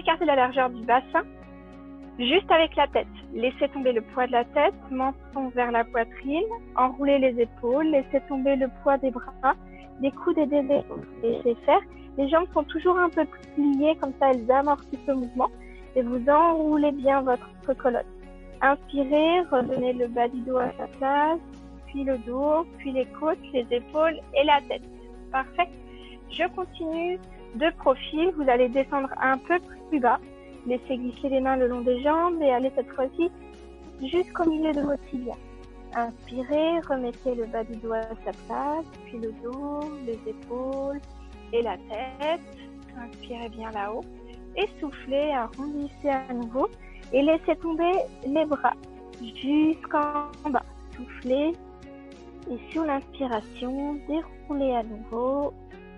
écarter la largeur du bassin, juste avec la tête. Laissez tomber le poids de la tête, menton vers la poitrine, enroulez les épaules, laissez tomber le poids des bras, des coudes et des épaules. Laissez faire. Les jambes sont toujours un peu pliées, comme ça elles amortissent le mouvement. Et vous enroulez bien votre colonne. Inspirez, revenez le bas du dos à sa place, puis le dos, puis les côtes, les épaules et la tête. Parfait. Je continue de profil. Vous allez descendre un peu plus bas. Laissez glisser les mains le long des jambes et allez cette fois-ci jusqu'au milieu de votre tibia. Inspirez, remettez le bas du dos à sa place, puis le dos, les épaules et la tête. Inspirez bien là-haut et soufflez, arrondissez à nouveau et laissez tomber les bras jusqu'en bas. Soufflez et sur l'inspiration, déroulez à nouveau.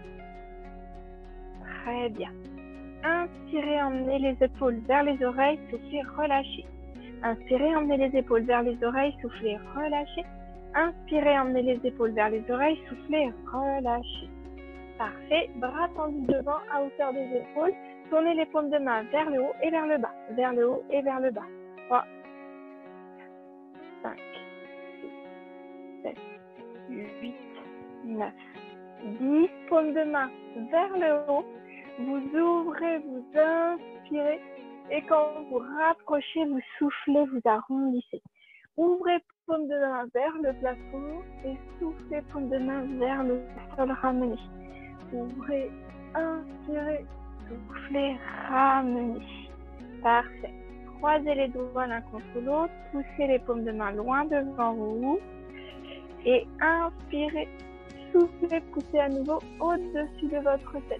Très bien. Inspirez, emmenez les épaules vers les oreilles, soufflez, relâchez. Inspirez, emmenez les épaules vers les oreilles, soufflez, relâchez. Inspirez, emmenez les épaules vers les oreilles, soufflez, relâchez. Parfait. Bras tendus devant à hauteur des épaules. Tournez les paumes de main vers le haut et vers le bas. Vers le haut et vers le bas. 3, 5, 6, 7, 8, 9, 10. Paumes de main vers le haut. Vous ouvrez, vous inspirez. Et quand vous rapprochez, vous soufflez, vous arrondissez. Ouvrez paume de main vers le plafond et soufflez paume de main vers le sol, ramenez. Ouvrez, inspirez, soufflez, ramenez. Parfait. Croisez les doigts l'un contre l'autre, poussez les paumes de main loin devant vous et inspirez, soufflez, poussez à nouveau au-dessus de votre tête.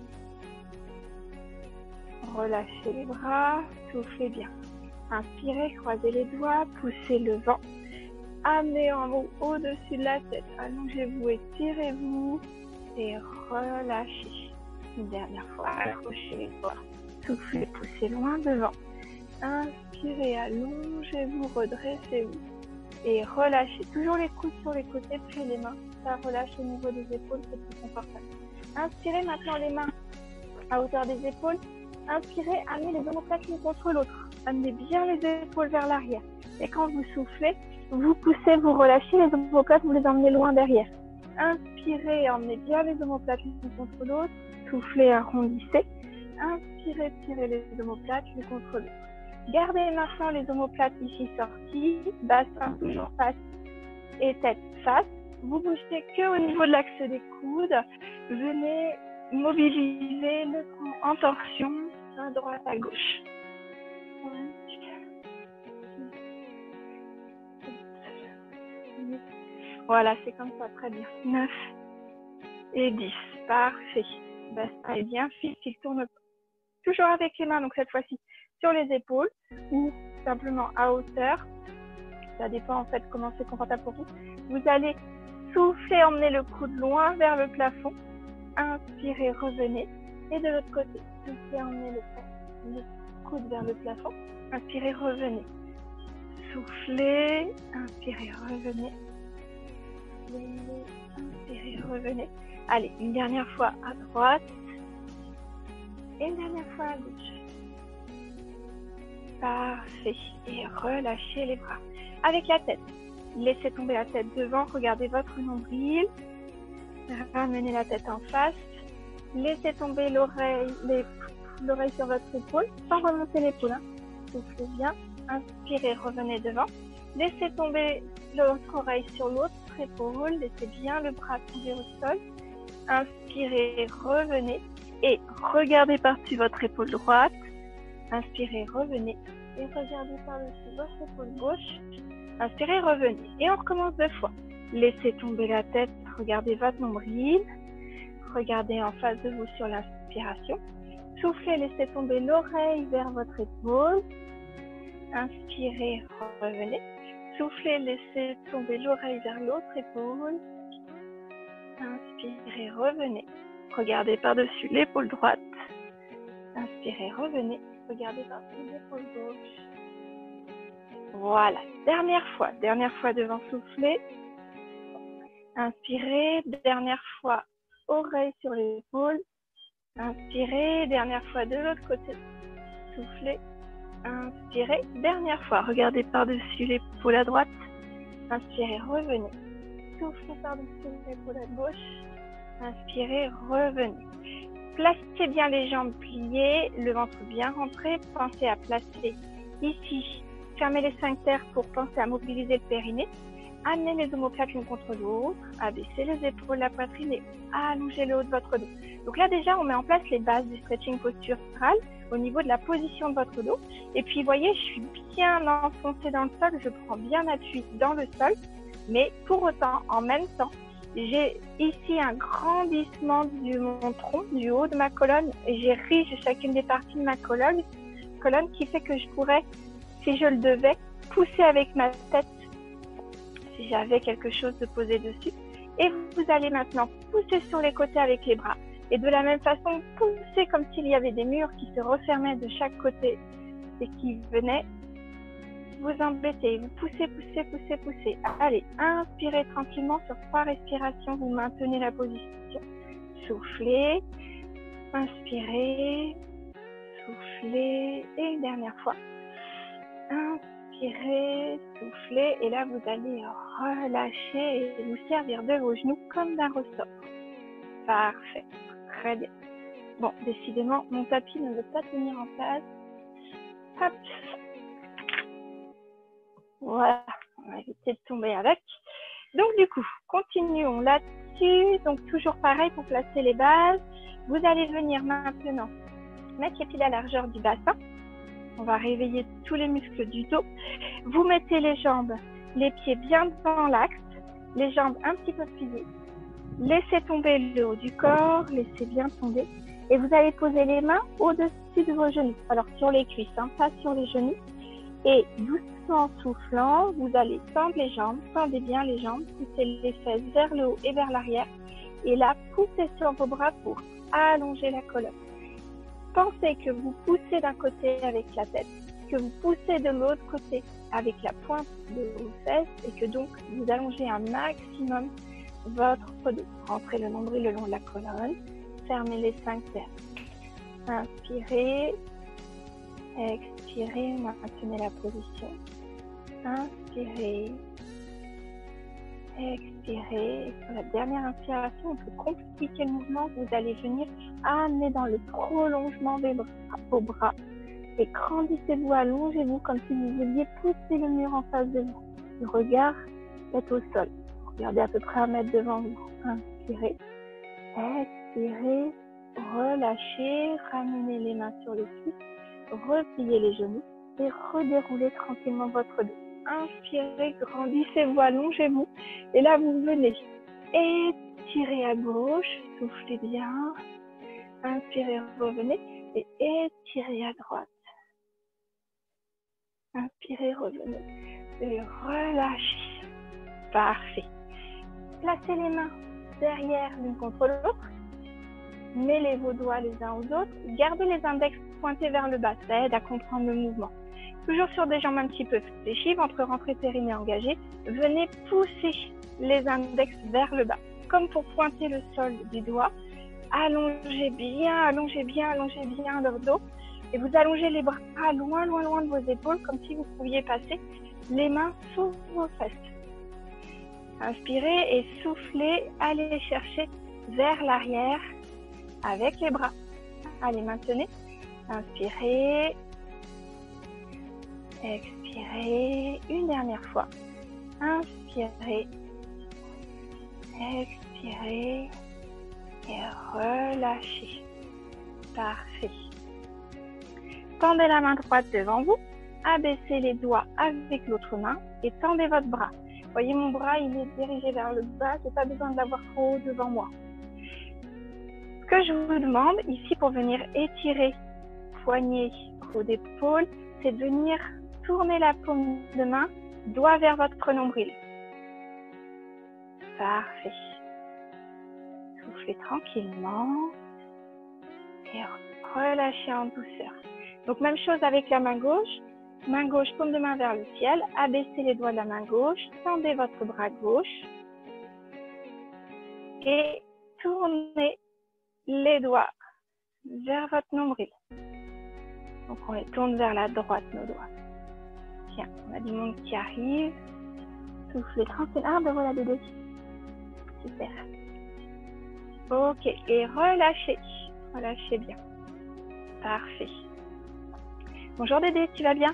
Relâchez les bras, soufflez bien. Inspirez, croisez les doigts, poussez le vent. Amenez en haut au-dessus de la tête. Allongez-vous, étirez-vous et relâchez. Une dernière fois, accrochez les doigts. Soufflez, poussez loin devant. Inspirez, allongez-vous, redressez-vous et relâchez. Toujours les coudes sur les côtés, puis les mains. Ça relâche au niveau des épaules, c'est plus confortable. Inspirez maintenant les mains à hauteur des épaules. Inspirez, amenez les omoplates l'une contre l'autre. Amenez bien les épaules vers l'arrière. Et quand vous soufflez, vous poussez, vous relâchez les omoplates, vous les emmenez loin derrière. Inspirez, emmenez bien les omoplates l'une contre l'autre. Soufflez, arrondissez. Inspirez, tirez les omoplates l'une contre l'autre. Gardez maintenant les omoplates ici sorties, bassin toujours face et tête face. Vous bougez que au niveau de l'axe des coudes. Venez mobiliser le tronc en torsion, à droite, à gauche. 5, 6, 7, 8. Voilà, c'est comme ça, très bien. 9 et 10. Parfait. Bassin est bien fixe, il tourne toujours avec les mains, donc cette fois-ci sur les épaules ou simplement à hauteur. Ça dépend en fait comment c'est confortable pour vous. Vous allez souffler, emmener le coude loin vers le plafond. Inspirez, revenez. Et de l'autre côté, soufflez, emmenez le coude vers le plafond. Inspirez, revenez. Soufflez, inspirez, revenez. Inspirez, revenez. Allez, une dernière fois à droite. Et une dernière fois à gauche. Parfait. Et relâchez les bras. Avec la tête. Laissez tomber la tête devant. Regardez votre nombril. Ramenez la tête en face. Laissez tomber l'oreille sur votre épaule sans remonter l'épaule. Soufflez bien. Inspirez, revenez devant. Laissez tomber l'autre oreille sur l'autre épaule. Laissez bien le bras tomber au sol. Inspirez, revenez. Et regardez par-dessus votre épaule droite. Inspirez, revenez. Et regardez par-dessus votre épaule gauche. Inspirez, revenez. Et on recommence 2 fois. Laissez tomber la tête. Regardez votre nombril. Regardez en face de vous sur l'inspiration. Soufflez, laissez tomber l'oreille vers votre épaule. Inspirez, revenez. Soufflez, laissez tomber l'oreille vers l'autre épaule. Inspirez, revenez. Regardez par-dessus l'épaule droite. Inspirez, revenez. Regardez par-dessus l'épaule gauche. Voilà. Dernière fois devant, soufflez. Inspirez. Dernière fois, oreille sur l'épaule. Inspirez. Dernière fois de l'autre côté. soufflez, inspirez. Dernière fois, regardez par-dessus l'épaule à droite. Inspirez, revenez. Soufflez par-dessus l'épaule à gauche. Inspirez, revenez. Placez bien les jambes pliées, le ventre bien rentré. Pensez à placer ici, fermez les sphincters pour penser à mobiliser le périnée. Amenez les omoplates l'une contre l'autre, abaissez les épaules, la poitrine et allongez le haut de votre dos. Donc là déjà, on met en place les bases du stretching postural au niveau de la position de votre dos. Et puis, vous voyez, je suis bien enfoncée dans le sol, je prends bien appui dans le sol. Mais pour autant, en même temps, j'ai ici un grandissement de mon tronc, du haut de ma colonne. Et j'érige chacune des parties de ma colonne qui fait que je pourrais, si je le devais, pousser avec ma tête si j'avais quelque chose de posé dessus. Et vous allez maintenant pousser sur les côtés avec les bras. Et de la même façon, pousser comme s'il y avait des murs qui se refermaient de chaque côté et qui venaient vous embêter. Vous poussez, poussez, poussez, poussez. Allez, inspirez tranquillement sur 3 respirations. Vous maintenez la position. Soufflez, inspirez, soufflez. Et une dernière fois. Inspirez, soufflez. Et là, vous allez relâcher et vous servir de vos genoux comme d'un ressort. Parfait. Très bien. Bon, décidément, mon tapis ne veut pas tenir en place. Hop. Voilà, on va éviter de tomber avec. Donc du coup, continuons là-dessus. Donc toujours pareil pour placer les bases. Vous allez venir maintenant mettre les pieds à la largeur du bassin. On va réveiller tous les muscles du dos. Vous mettez les jambes, les pieds bien dans l'axe, les jambes un petit peu pliées. Laissez tomber le haut du corps, laissez bien tomber. Et vous allez poser les mains au-dessus de vos genoux. Alors sur les cuisses, pas sur les genoux. Et doucement en soufflant, vous allez tendre les jambes, tendez bien les jambes, poussez les fesses vers le haut et vers l'arrière. Et là, poussez sur vos bras pour allonger la colonne. Pensez que vous poussez d'un côté avec la tête, que vous poussez de l'autre côté avec la pointe de vos fesses et que donc vous allongez un maximum votre dos. Rentrez le nombril le long de la colonne, fermez les sphincters. Inspirez, expirez, maintenez la position. Inspirez, expirez. Et sur la dernière inspiration, on peut compliquer le mouvement. Vous allez venir amener dans le prolongement des bras au bras. Et grandissez-vous, allongez-vous comme si vous vouliez pousser le mur en face de vous. Le regard est au sol. Regardez à peu près 1 mètre devant vous. Inspirez, expirez, relâchez, ramenez les mains sur les cuisses, repliez les genoux et redéroulez tranquillement votre dos. Inspirez, grandissez-vous, allongez-vous. Et là, vous venez étirer à gauche, soufflez bien. Inspirez, revenez et étirez à droite. Inspirez, revenez et relâchez. Parfait. Placez les mains derrière l'une contre l'autre. Mêlez vos doigts les uns aux autres. Gardez les index pointés vers le bas. Ça aide à comprendre le mouvement. Toujours sur des jambes un petit peu fléchies, ventre rentré, périnée engagé. Venez pousser les index vers le bas. Comme pour pointer le sol du doigt. Allongez bien, allongez bien, allongez bien leur dos. Et vous allongez les bras loin, loin, loin de vos épaules, comme si vous pouviez passer les mains sous vos fesses. Inspirez et soufflez, allez chercher vers l'arrière avec les bras. Allez, maintenez. Inspirez. Expirez. Une dernière fois. Inspirez. Expirez. Et relâchez. Parfait. Tendez la main droite devant vous. Abaissez les doigts avec l'autre main et tendez votre bras. Voyez, mon bras, il est dirigé vers le bas. Je n'ai pas besoin de l'avoir trop haut devant moi. Ce que je vous demande ici pour venir étirer poignet, haut d'épaule, c'est de venir tourner la paume de main, doigt vers votre nombril. Parfait. Soufflez tranquillement et relâchez en douceur. Donc, même chose avec la main gauche. Main gauche, paume de main vers le ciel. Abaissez les doigts de la main gauche. Tendez votre bras gauche. Et tournez les doigts vers votre nombril. Donc, on les tourne vers la droite, nos doigts. Tiens, on a du monde qui arrive. Soufflez tranquille. Ah, ben voilà, Dédé. Super. Ok, et relâchez. Relâchez bien. Parfait. Bonjour Dédé, tu vas bien?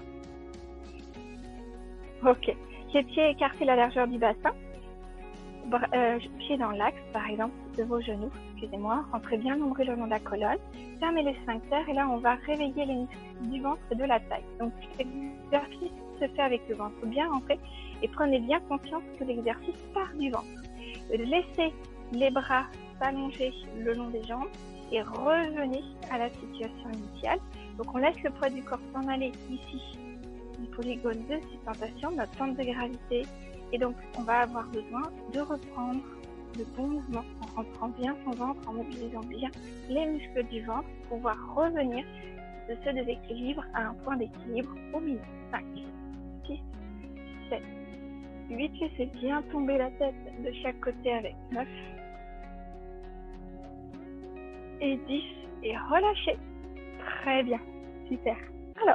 Ok. Les pieds écartés la largeur du bassin. Pieds dans l'axe, par exemple, de vos genoux. Excusez-moi. Rentrez bien le nombril le long de la colonne. Fermez les sphincters et là, on va réveiller les muscles du ventre et de la taille. Donc, l'exercice se fait avec le ventre bien rentré et prenez bien conscience que l'exercice part du ventre. Laissez les bras s'allonger le long des jambes et revenez à la situation initiale. Donc, on laisse le poids du corps s'en aller ici, du polygone de suspension, notre centre de gravité. Et donc, on va avoir besoin de reprendre le bon mouvement en rentrant bien son ventre, en mobilisant bien les muscles du ventre pour pouvoir revenir de ce déséquilibre à un point d'équilibre au milieu. 5, 6, 7, 8. Laissez bien tomber la tête de chaque côté avec 9 et 10. Et relâchez. Très bien. Super. Alors,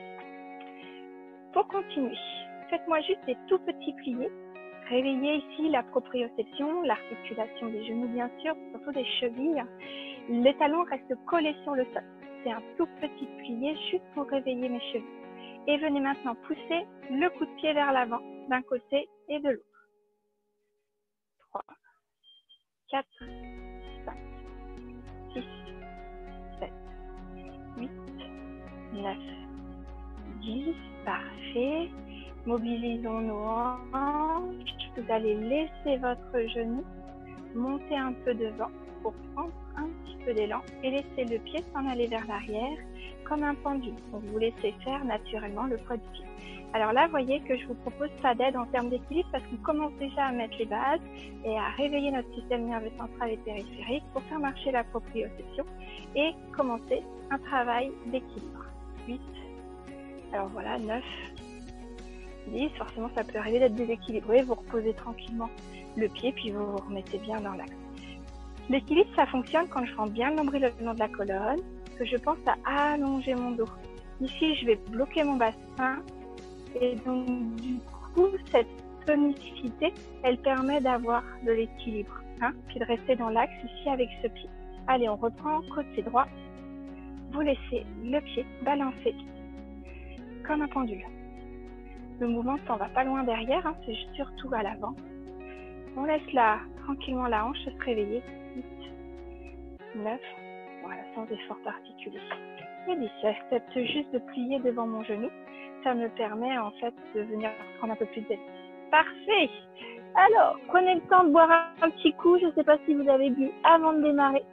pour continuer, faites-moi juste des tout petits pliés. Réveillez ici la proprioception, l'articulation des genoux bien sûr, surtout des chevilles. Les talons restent collés sur le sol. C'est un tout petit plié juste pour réveiller mes chevilles. Et venez maintenant pousser le coup de pied vers l'avant d'un côté et de l'autre. 3, 4, 5, 6, 7, 8, 9, 10. Parfait. Mobilisons nos hanches. Vous allez laisser votre genou monter un peu devant pour prendre un petit peu d'élan et laisser le pied s'en aller vers l'arrière comme un pendule. Donc, vous laissez faire naturellement le poids du pied. Alors là, vous voyez que je vous propose pas d'aide en termes d'équilibre parce qu'on commence déjà à mettre les bases et à réveiller notre système nerveux central et périphérique pour faire marcher la proprioception et commencer un travail d'équilibre. 8. Alors voilà, 9. 10, forcément ça peut arriver d'être déséquilibré, vous reposez tranquillement le pied puis vous vous remettez bien dans l'axe. L'équilibre ça fonctionne quand je rentre bien le nombril le long de la colonne, que je pense à allonger mon dos. Ici je vais bloquer mon bassin et donc du coup cette tonicité elle permet d'avoir de l'équilibre, puis de rester dans l'axe ici avec ce pied. Allez, on reprend côté droit, vous laissez le pied balancer comme un pendule. Le mouvement ne s'en va pas loin derrière, c'est surtout à l'avant. On laisse là tranquillement la hanche se réveiller. 8, 9, voilà, sans effort particulier. Et 10, j'accepte juste de plier devant mon genou. Ça me permet en fait de venir prendre un peu plus d'aile. Parfait. Alors, prenez le temps de boire un petit coup. Je ne sais pas si vous avez bu avant de démarrer.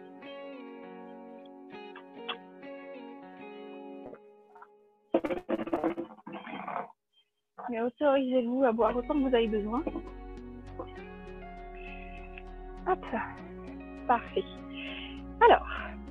Mais autorisez-vous à boire autant que vous avez besoin. Hop, parfait. Alors,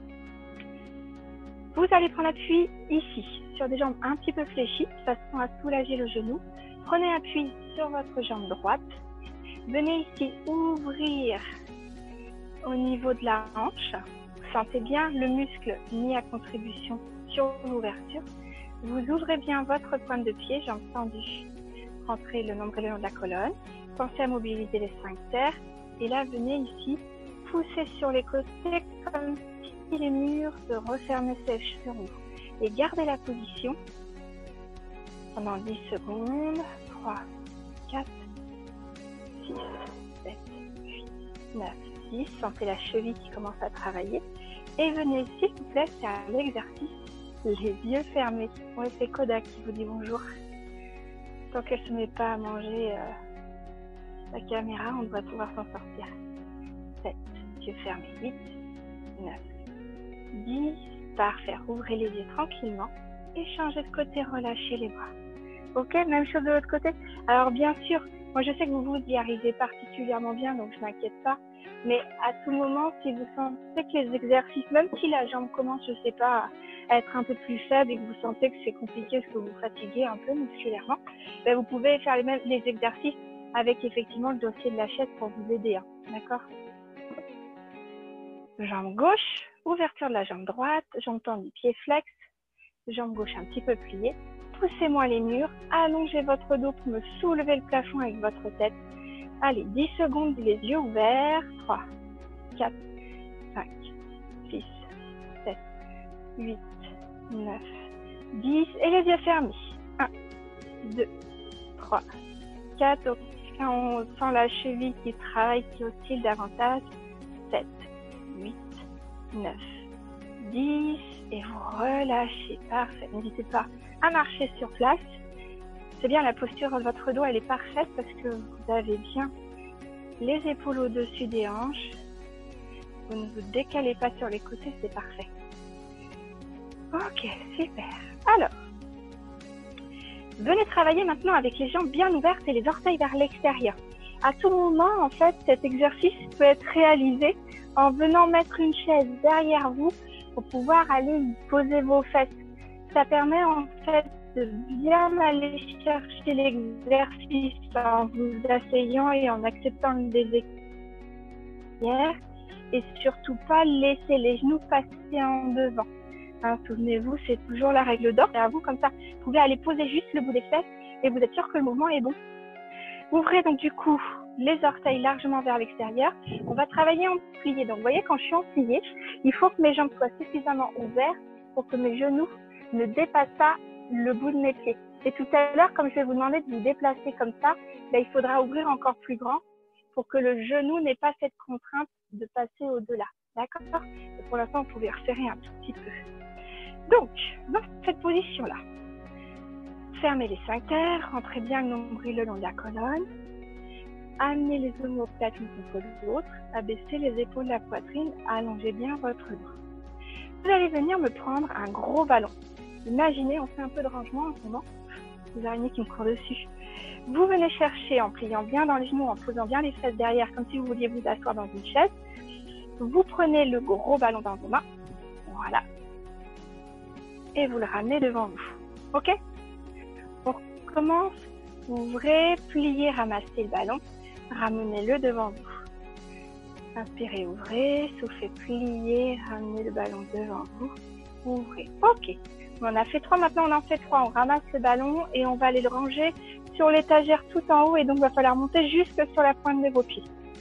vous allez prendre appui ici, sur des jambes un petit peu fléchies, de façon à soulager le genou. Prenez appui sur votre jambe droite. Venez ici ouvrir au niveau de la hanche. Vous sentez bien le muscle mis à contribution sur l'ouverture. Vous ouvrez bien votre pointe de pied, jambes tendues. Rentrez le nombril le long de la colonne. Pensez à mobiliser les sphincters. Et là, venez ici, pousser sur les côtés comme si les murs se refermaient sur vous. Et gardez la position pendant 10 secondes. 3, 4, 6, 7, 8, 9, 10. Sentez la cheville qui commence à travailler. Et venez, s'il vous plaît, faire l'exercice, les yeux fermés. Ouais, c'est Kodak qui vous dit bonjour. Tant qu'elle ne se met pas à manger la caméra, on devrait pouvoir s'en sortir. 7, yeux fermés. 8, 9, 10. Parfait. Ouvrez les yeux tranquillement et changez de côté, relâchez les bras. Ok, même chose de l'autre côté. Alors bien sûr, moi je sais que vous y arrivez particulièrement bien, donc je ne m'inquiète pas. Mais à tout moment, si vous sentez que les exercices, même si la jambe commence, je ne sais pas, à être un peu plus faible et que vous sentez que c'est compliqué, que vous fatiguez un peu musculairement, ben vous pouvez faire les exercices avec effectivement le dossier de la chaise pour vous aider. D'accord? Jambe gauche, ouverture de la jambe droite, jambe tendue, pied flex. jambe gauche un petit peu pliée. Poussez-moi les murs, allongez votre dos pour me soulever le plafond avec votre tête. Allez, 10 secondes, les yeux ouverts. 3, 4, 5, 6, 7, 8, 9, 10. Et les yeux fermés. 1, 2, 3, 4. Donc, quand on sent la cheville qui travaille, qui oscille davantage. 7, 8, 9, 10. Et vous relâchez. Parfait. N'hésitez pas à marcher sur place. C'est bien, la posture de votre dos, elle est parfaite parce que vous avez bien les épaules au-dessus des hanches. Vous ne vous décalez pas sur les côtés, c'est parfait. Ok, super. Alors, venez travailler maintenant avec les jambes bien ouvertes et les orteils vers l'extérieur. À tout moment, en fait, cet exercice peut être réalisé en venant mettre une chaise derrière vous pour pouvoir aller poser vos fesses. Ça permet en fait de bien aller chercher l'exercice en vous asseyant et en acceptant des équerres et surtout pas laisser les genoux passer en devant. Hein, souvenez-vous, c'est toujours la règle d'or. Et à vous, comme ça, vous pouvez aller poser juste le bout des fesses et vous êtes sûr que le mouvement est bon. Ouvrez donc du coup les orteils largement vers l'extérieur. On va travailler en plié. Donc vous voyez, quand je suis en plié, il faut que mes jambes soient suffisamment ouvertes pour que mes genoux ne dépassent pas le bout de mes pieds. Et tout à l'heure, comme je vais vous demander de vous déplacer comme ça, là, il faudra ouvrir encore plus grand pour que le genou n'ait pas cette contrainte de passer au-delà. D'accord? Pour l'instant, vous pouvez resserrer un tout petit peu. Donc, dans cette position-là, fermez les sphincters, rentrez bien le nombril le long de la colonne, amenez les omoplates l'une contre l'autre, abaissez les épaules de la poitrine, allongez bien votre dos. Vous allez venir me prendre un gros ballon. Imaginez, on fait un peu de rangement en ce moment, les araignées qui me courent dessus. Vous venez chercher en pliant bien dans les genoux, en posant bien les fesses derrière, comme si vous vouliez vous asseoir dans une chaise. Vous prenez le gros ballon dans vos mains, voilà, et vous le ramenez devant vous. Ok? On commence, ouvrez, pliez, ramassez le ballon, ramenez-le devant vous. Inspirez, ouvrez, soufflez, pliez, ramenez le ballon devant vous, ouvrez. Ok, on en a fait 3, maintenant on en fait 3. On ramasse le ballon et on va aller le ranger sur l'étagère tout en haut et donc il va falloir monter jusque sur la pointe de vos pieds.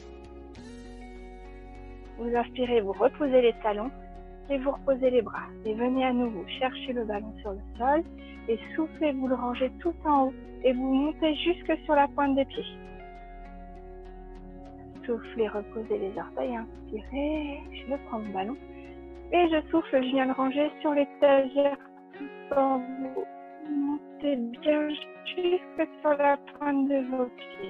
Vous inspirez, vous reposez les talons et vous reposez les bras. Et venez à nouveau chercher le ballon sur le sol et soufflez, vous le rangez tout en haut et vous montez jusque sur la pointe des pieds. Soufflez, reposez les orteils, inspirez, je prends mon ballon et je souffle, je viens le ranger sur l'étagère tout en haut. Montez bien jusque sur la pointe de vos pieds.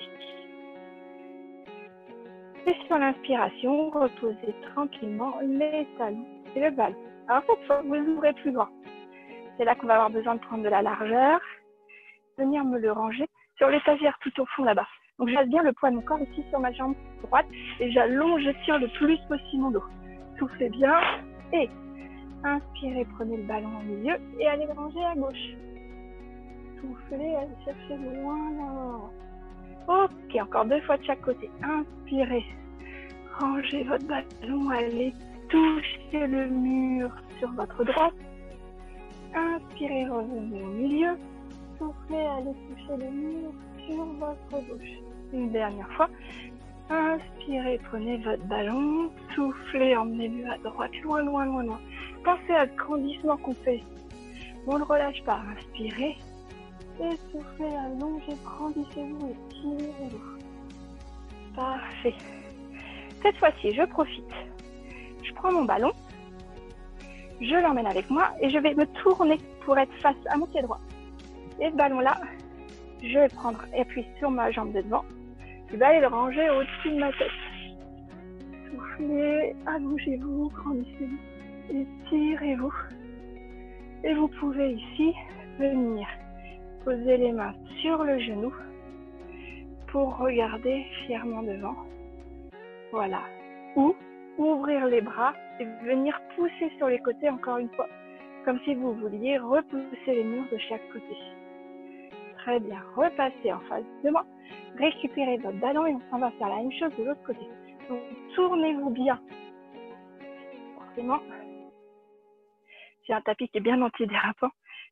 Et sur l'inspiration, reposez tranquillement les talons et le ballon. Alors cette fois, vous ouvrez plus grand. C'est là qu'on va avoir besoin de prendre de la largeur. Venir me le ranger sur l'étagère tout au fond là-bas. Donc je passe bien le poids de mon corps ici sur ma jambe droite et j'allonge, je tire le plus possible mon dos. Soufflez bien et inspirez, prenez le ballon au milieu et allez le ranger à gauche. Soufflez, allez chercher loin là. Ok, encore 2 fois de chaque côté. Inspirez, rangez votre ballon, allez toucher le mur sur votre droite. Inspirez, revenez au milieu. Soufflez, allez toucher le mur sur votre gauche. Une dernière fois. Inspirez, prenez votre ballon. Soufflez, emmenez-le à droite, loin, loin, loin, loin. Pensez à ce grandissement qu'on fait. On ne le relâche pas. Inspirez. Et soufflez, allongez, grandissez-vous et tirez-vous. Parfait. Cette fois-ci, je profite. Je prends mon ballon. Je l'emmène avec moi et je vais me tourner pour être face à mon pied droit. Et ce ballon-là, je vais prendre et appuyer sur ma jambe de devant. Je vais aller le ranger au-dessus de ma tête. Soufflez, allongez-vous, grandissez-vous et tirez-vous. Et vous pouvez ici venir poser les mains sur le genou pour regarder fièrement devant. Voilà. Ou ouvrir les bras et venir pousser sur les côtés encore une fois, comme si vous vouliez repousser les murs de chaque côté. Très bien. Repassez en face de moi. Récupérez votre ballon et on s'en va faire la même chose de l'autre côté. Donc, tournez-vous bien. Forcément, j'ai un tapis qui est bien antidérapant.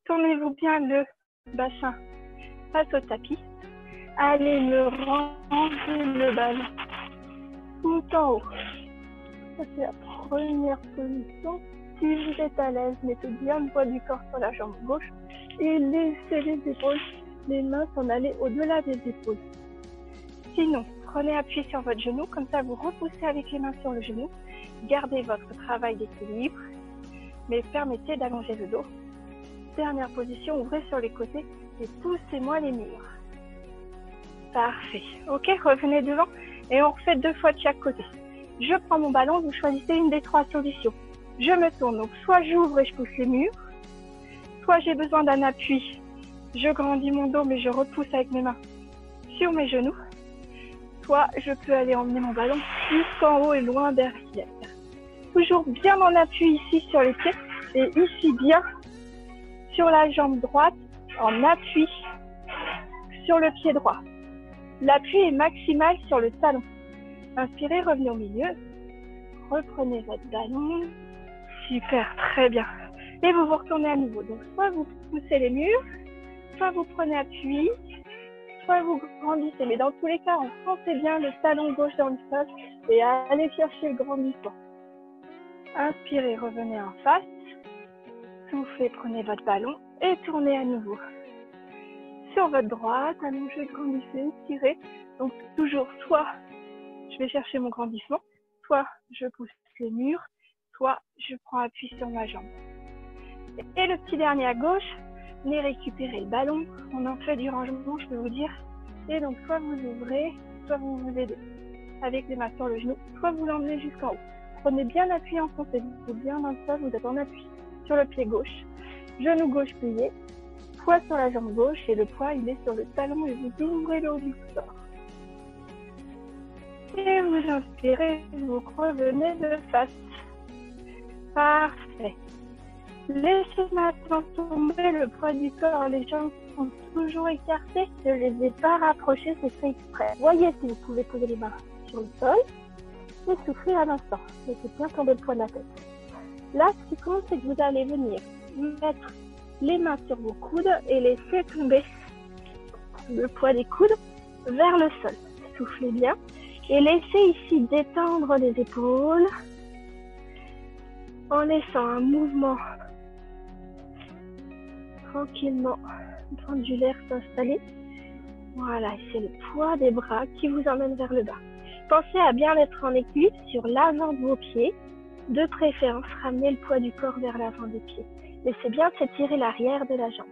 Tournez-vous bien le bassin face au tapis. Allez me ranger le ballon tout en haut. Ça, c'est la première position. Si vous êtes à l'aise, mettez bien le poids du corps sur la jambe gauche et laissez les épaules, les mains s'en aller au-delà des épaules. Sinon, prenez appui sur votre genou, comme ça vous repoussez avec les mains sur le genou. Gardez votre travail d'équilibre, mais permettez d'allonger le dos. Dernière position, ouvrez sur les côtés et poussez-moi les murs. Parfait. Ok, revenez devant et on refait 2 fois de chaque côté. Je prends mon ballon, vous choisissez une des 3 solutions. Je me tourne, donc soit j'ouvre et je pousse les murs, soit j'ai besoin d'un appui, je grandis mon dos mais je repousse avec mes mains sur mes genoux, soit je peux aller emmener mon ballon jusqu'en haut et loin derrière. Toujours bien en appui ici sur les pieds et ici bien sur la jambe droite en appui sur le pied droit. L'appui est maximal sur le talon. Inspirez, revenez au milieu. Reprenez votre ballon. Super, très bien. Et vous vous retournez à nouveau. Donc, soit vous poussez les murs, soit vous prenez appui, soit vous grandissez. Mais dans tous les cas, enfoncez bien le talon gauche dans le sol et allez chercher le grandissement. Inspirez, revenez en face. Soufflez, prenez votre ballon et tournez à nouveau. Sur votre droite, allongez, grandissez, tirez. Donc, toujours soit je vais chercher mon grandissement, soit je pousse les murs, soit je prends appui sur ma jambe. Et le petit dernier à gauche, venez récupérer le ballon. On en fait du rangement, je peux vous dire. Et donc, soit vous ouvrez, soit vous vous aidez avec les mains sur le genou, soit vous l'emmenez jusqu'en haut. Prenez bien l'appui, enfoncez-vous bien dans le sol, vous êtes en appui sur le pied gauche. Genou gauche plié, poids sur la jambe gauche et le poids il est sur le talon et vous ouvrez le haut du corps. Et vous inspirez, vous revenez de face. Parfait. Laissez maintenant tomber le poids du corps. Les jambes sont toujours écartées. Je ne les ai pas rapprochées, c'est fait exprès. Voyez si vous pouvez poser les mains sur le sol et souffler à l'instant. Laissez bien tomber le poids de la tête. Là, ce qui compte, c'est que vous allez venir mettre les mains sur vos coudes et laisser tomber le poids des coudes vers le sol. Soufflez bien. Et laissez ici détendre les épaules en laissant un mouvement tranquillement pendulaire s'installer. Voilà, c'est le poids des bras qui vous emmène vers le bas. Pensez à bien être en équilibre sur l'avant de vos pieds. De préférence, ramenez le poids du corps vers l'avant des pieds. Laissez bien s'étirer l'arrière de la jambe.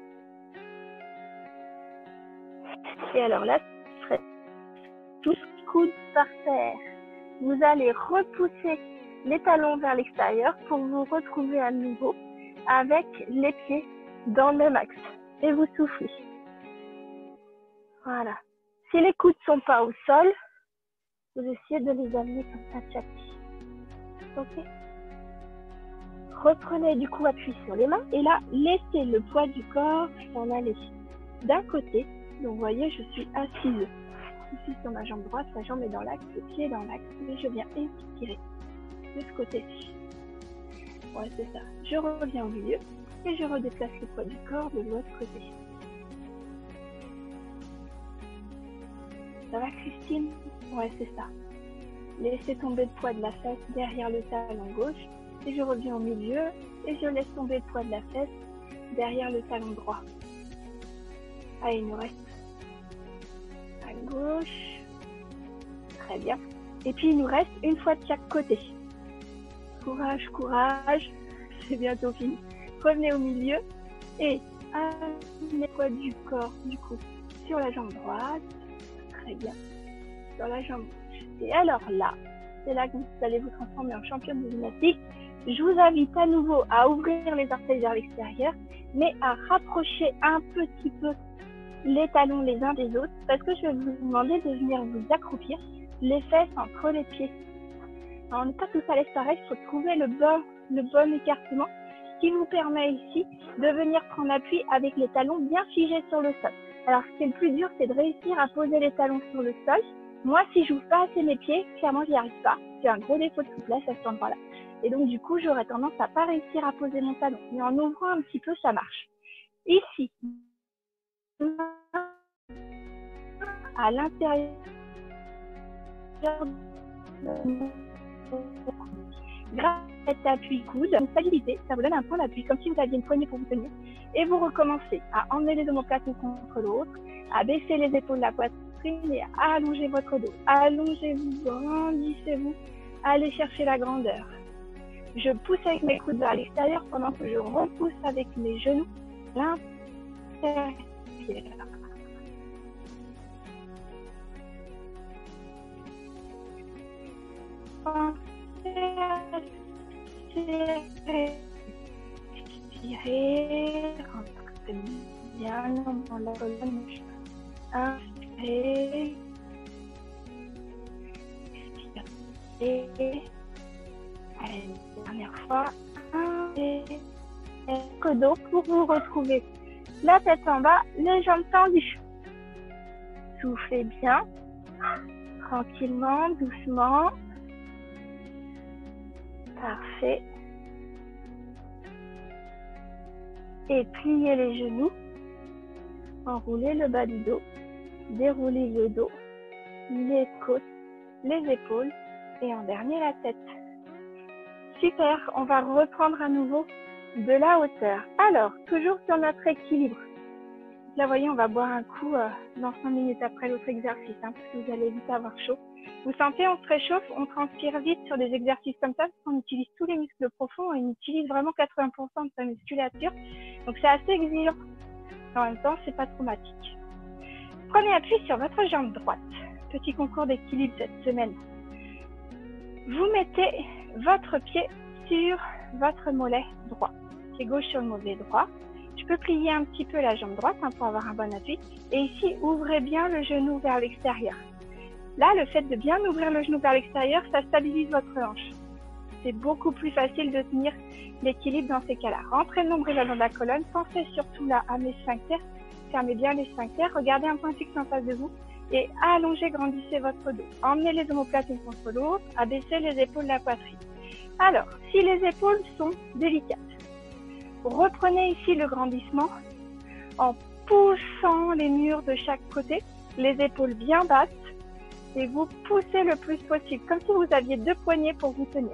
Et alors là, tous coudes par terre. Vous allez repousser les talons vers l'extérieur pour vous retrouver à nouveau avec les pieds dans le même axe. Et vous soufflez. Voilà. Si les coudes ne sont pas au sol, vous essayez de les amener comme ça chaque pied. Ok. Reprenez du coup appui sur les mains et là, laissez le poids du corps s'en aller d'un côté. Donc, vous voyez, je suis assise ici sur ma jambe droite, la jambe est dans l'axe, le pied est dans l'axe et je viens étirer de ce côté-ci. Ouais, c'est ça. Je reviens au milieu et je redéplace le poids du corps de l'autre côté. Ça va, Christine? Ouais, c'est ça. Laissez tomber le poids de la fesse derrière le talon gauche et je reviens au milieu et je laisse tomber le poids de la fesse derrière le talon droit. Allez, il nous reste à gauche. Très bien. Et puis, il nous reste une fois de chaque côté. Courage, courage. C'est bientôt fini. Revenez au milieu et amenez le poids du corps, du coup, sur la jambe droite. Très bien. Sur la jambe gauche. Et alors là, c'est là que vous allez vous transformer en championne de gymnastique. Je vous invite à nouveau à ouvrir les orteils vers l'extérieur, mais à rapprocher un petit peu les talons les uns des autres, parce que je vais vous demander de venir vous accroupir, les fesses entre les pieds. Alors, on n'est pas tous à l'aise pareil, il faut trouver le bon écartement qui vous permet ici de venir prendre appui avec les talons bien figés sur le sol. Alors, ce qui est le plus dur, c'est de réussir à poser les talons sur le sol. Moi, si je n'ouvre pas assez mes pieds, clairement, j'y arrive pas. J'ai un gros défaut de souplesse à cet endroit-là. Et donc, du coup, j'aurais tendance à pas réussir à poser mon talon. Mais en ouvrant un petit peu, ça marche. Ici, à l'intérieur grâce à cet appui coude, une stabilité, ça vous donne un point d'appui, comme si vous aviez une poignée pour vous tenir. Et vous recommencez à emmener les omoplates l'une contre l'autre, à baisser les épaules de la poitrine et à allonger votre dos. Allongez-vous, grandissez-vous, allez chercher la grandeur. Je pousse avec mes coudes vers l'extérieur pendant que je repousse avec mes genoux l'intérieur. Expirez, rentrez bien dans la colonne. Inspirez, expirez. Allez, une dernière fois. Inspirez. Le dos pour vous retrouver la tête en bas, les jambes tendues. Soufflez bien, tranquillement, doucement. Parfait. Et pliez les genoux, enroulez le bas du dos, déroulez le dos, les côtes, les épaules et en dernier la tête. Super, on va reprendre à nouveau de la hauteur. Alors, toujours sur notre équilibre. Là, vous voyez, on va boire un coup dans 5 minutes après l'autre exercice, parce que vous allez vite avoir chaud. Vous sentez, on se réchauffe, on transpire vite sur des exercices comme ça, parce qu'on utilise tous les muscles profonds, on utilise vraiment 80% de sa musculature. Donc, c'est assez exigeant. En même temps, c'est pas traumatique. Prenez appui sur votre jambe droite. Petit concours d'équilibre cette semaine. Vous mettez votre pied sur votre mollet droit. Pied gauche sur le mollet droit. Je peux plier un petit peu la jambe droite pour avoir un bon appui. Et ici, ouvrez bien le genou vers l'extérieur. Là, le fait de bien ouvrir le genou vers l'extérieur, ça stabilise votre hanche. C'est beaucoup plus facile de tenir l'équilibre dans ces cas-là. Rentrez le nombril dans la colonne. Pensez surtout là à mes sphincters. Fermez bien les sphincters. Regardez un point fixe en face de vous. Et allongez, grandissez votre dos. Emmenez les omoplates l'une contre l'autre. Abaissez les épaules de la poitrine. Alors, si les épaules sont délicates, reprenez ici le grandissement en poussant les murs de chaque côté, les épaules bien basses, et vous poussez le plus possible, comme si vous aviez 2 poignets pour vous tenir.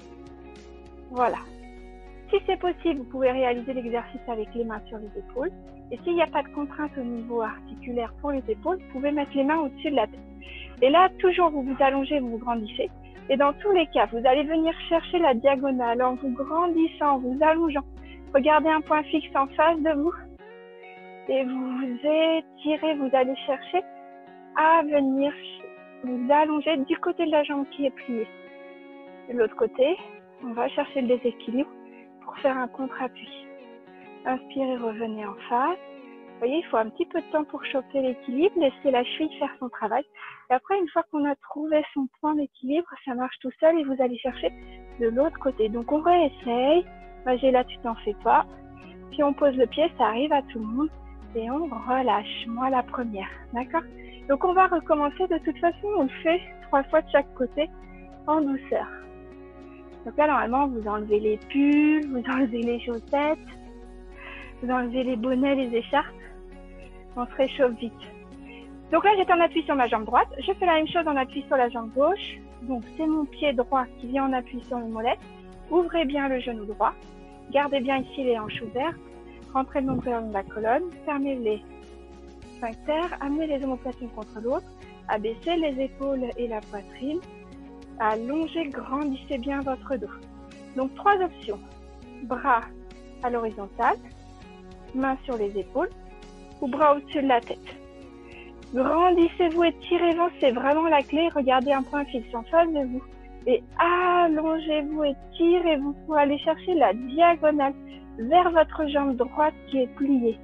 Voilà. Si c'est possible, vous pouvez réaliser l'exercice avec les mains sur les épaules. Et s'il n'y a pas de contrainte au niveau articulaire pour les épaules, vous pouvez mettre les mains au-dessus de la tête. Et là, toujours, vous vous allongez, vous vous grandissez. Et dans tous les cas, vous allez venir chercher la diagonale en vous grandissant, en vous allongeant. Regardez un point fixe en face de vous. Et vous vous étirez, vous allez chercher à venir vous allonger du côté de la jambe qui est pliée. De l'autre côté, on va chercher le déséquilibre pour faire un contre-appui. Inspirez, revenez en face. Vous voyez, il faut un petit peu de temps pour choper l'équilibre, laisser la cheville faire son travail. Et après, une fois qu'on a trouvé son point d'équilibre, ça marche tout seul et vous allez chercher de l'autre côté. Donc, on réessaye. J'ai là, tu t'en fais pas. Puis, on pose le pied, ça arrive à tout le monde. Et on relâche. Moi, la première. D'accord? Donc, on va recommencer. De toute façon, on le fait 3 fois de chaque côté en douceur. Donc là, normalement, vous enlevez les pulls, vous enlevez les chaussettes, vous enlevez les bonnets, les écharpes. On se réchauffe vite. Donc là, j'étais en appui sur ma jambe droite. Je fais la même chose en appui sur la jambe gauche. Donc, c'est mon pied droit qui vient en appui sur le mollet. Ouvrez bien le genou droit. Gardez bien ici les hanches ouvertes. Rentrez le nombril dans la colonne. Fermez les sphincters. Amenez les omoplates l'une contre l'autre. Abaissez les épaules et la poitrine. Allongez, grandissez bien votre dos. Donc, 3 options. Bras à l'horizontale. Mains sur les épaules. Ou bras au-dessus de la tête. Grandissez-vous, étirez-vous, c'est vraiment la clé. Regardez un point fixe en face de vous. Et allongez-vous, étirez-vous pour aller chercher la diagonale vers votre jambe droite qui est pliée.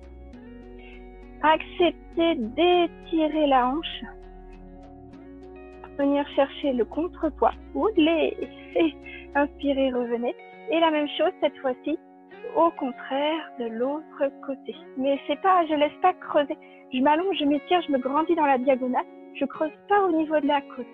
Acceptez d'étirer la hanche. Venir chercher le contrepoids. Ou laissez. Inspirez, revenez. Et la même chose cette fois-ci. Au contraire de l'autre côté. Mais c'est pas, je laisse pas creuser. Je m'allonge, je m'étire, je me grandis dans la diagonale. Je creuse pas au niveau de la côte.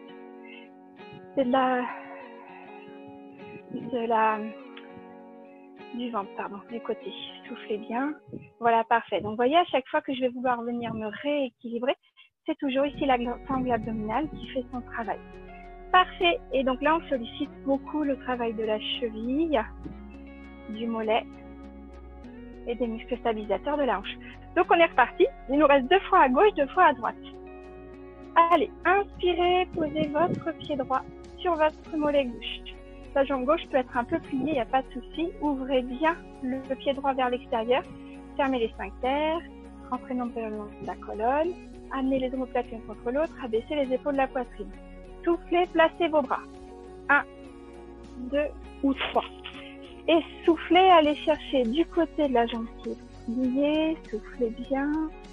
Du ventre, pardon, du côté. soufflez bien. Voilà, parfait. Donc, vous voyez, à chaque fois que je vais vouloir venir me rééquilibrer, c'est toujours ici la sangle abdominale qui fait son travail. Parfait. Et donc là, on sollicite beaucoup le travail de la cheville, du mollet et des muscles stabilisateurs de la hanche. Donc, on est reparti. Il nous reste 2 fois à gauche, 2 fois à droite. Allez, inspirez, posez votre pied droit sur votre mollet gauche. La jambe gauche peut être un peu pliée, il n'y a pas de souci. Ouvrez bien le pied droit vers l'extérieur. Fermez les sphincters. Rentrez nombril le long de la colonne. Amenez les omoplates l'une contre l'autre. Abaissez les épaules de la poitrine. Soufflez, placez vos bras. 1, 2 ou 3. Et soufflez, allez chercher du côté de la jambe qui est pliée. Soufflez bien.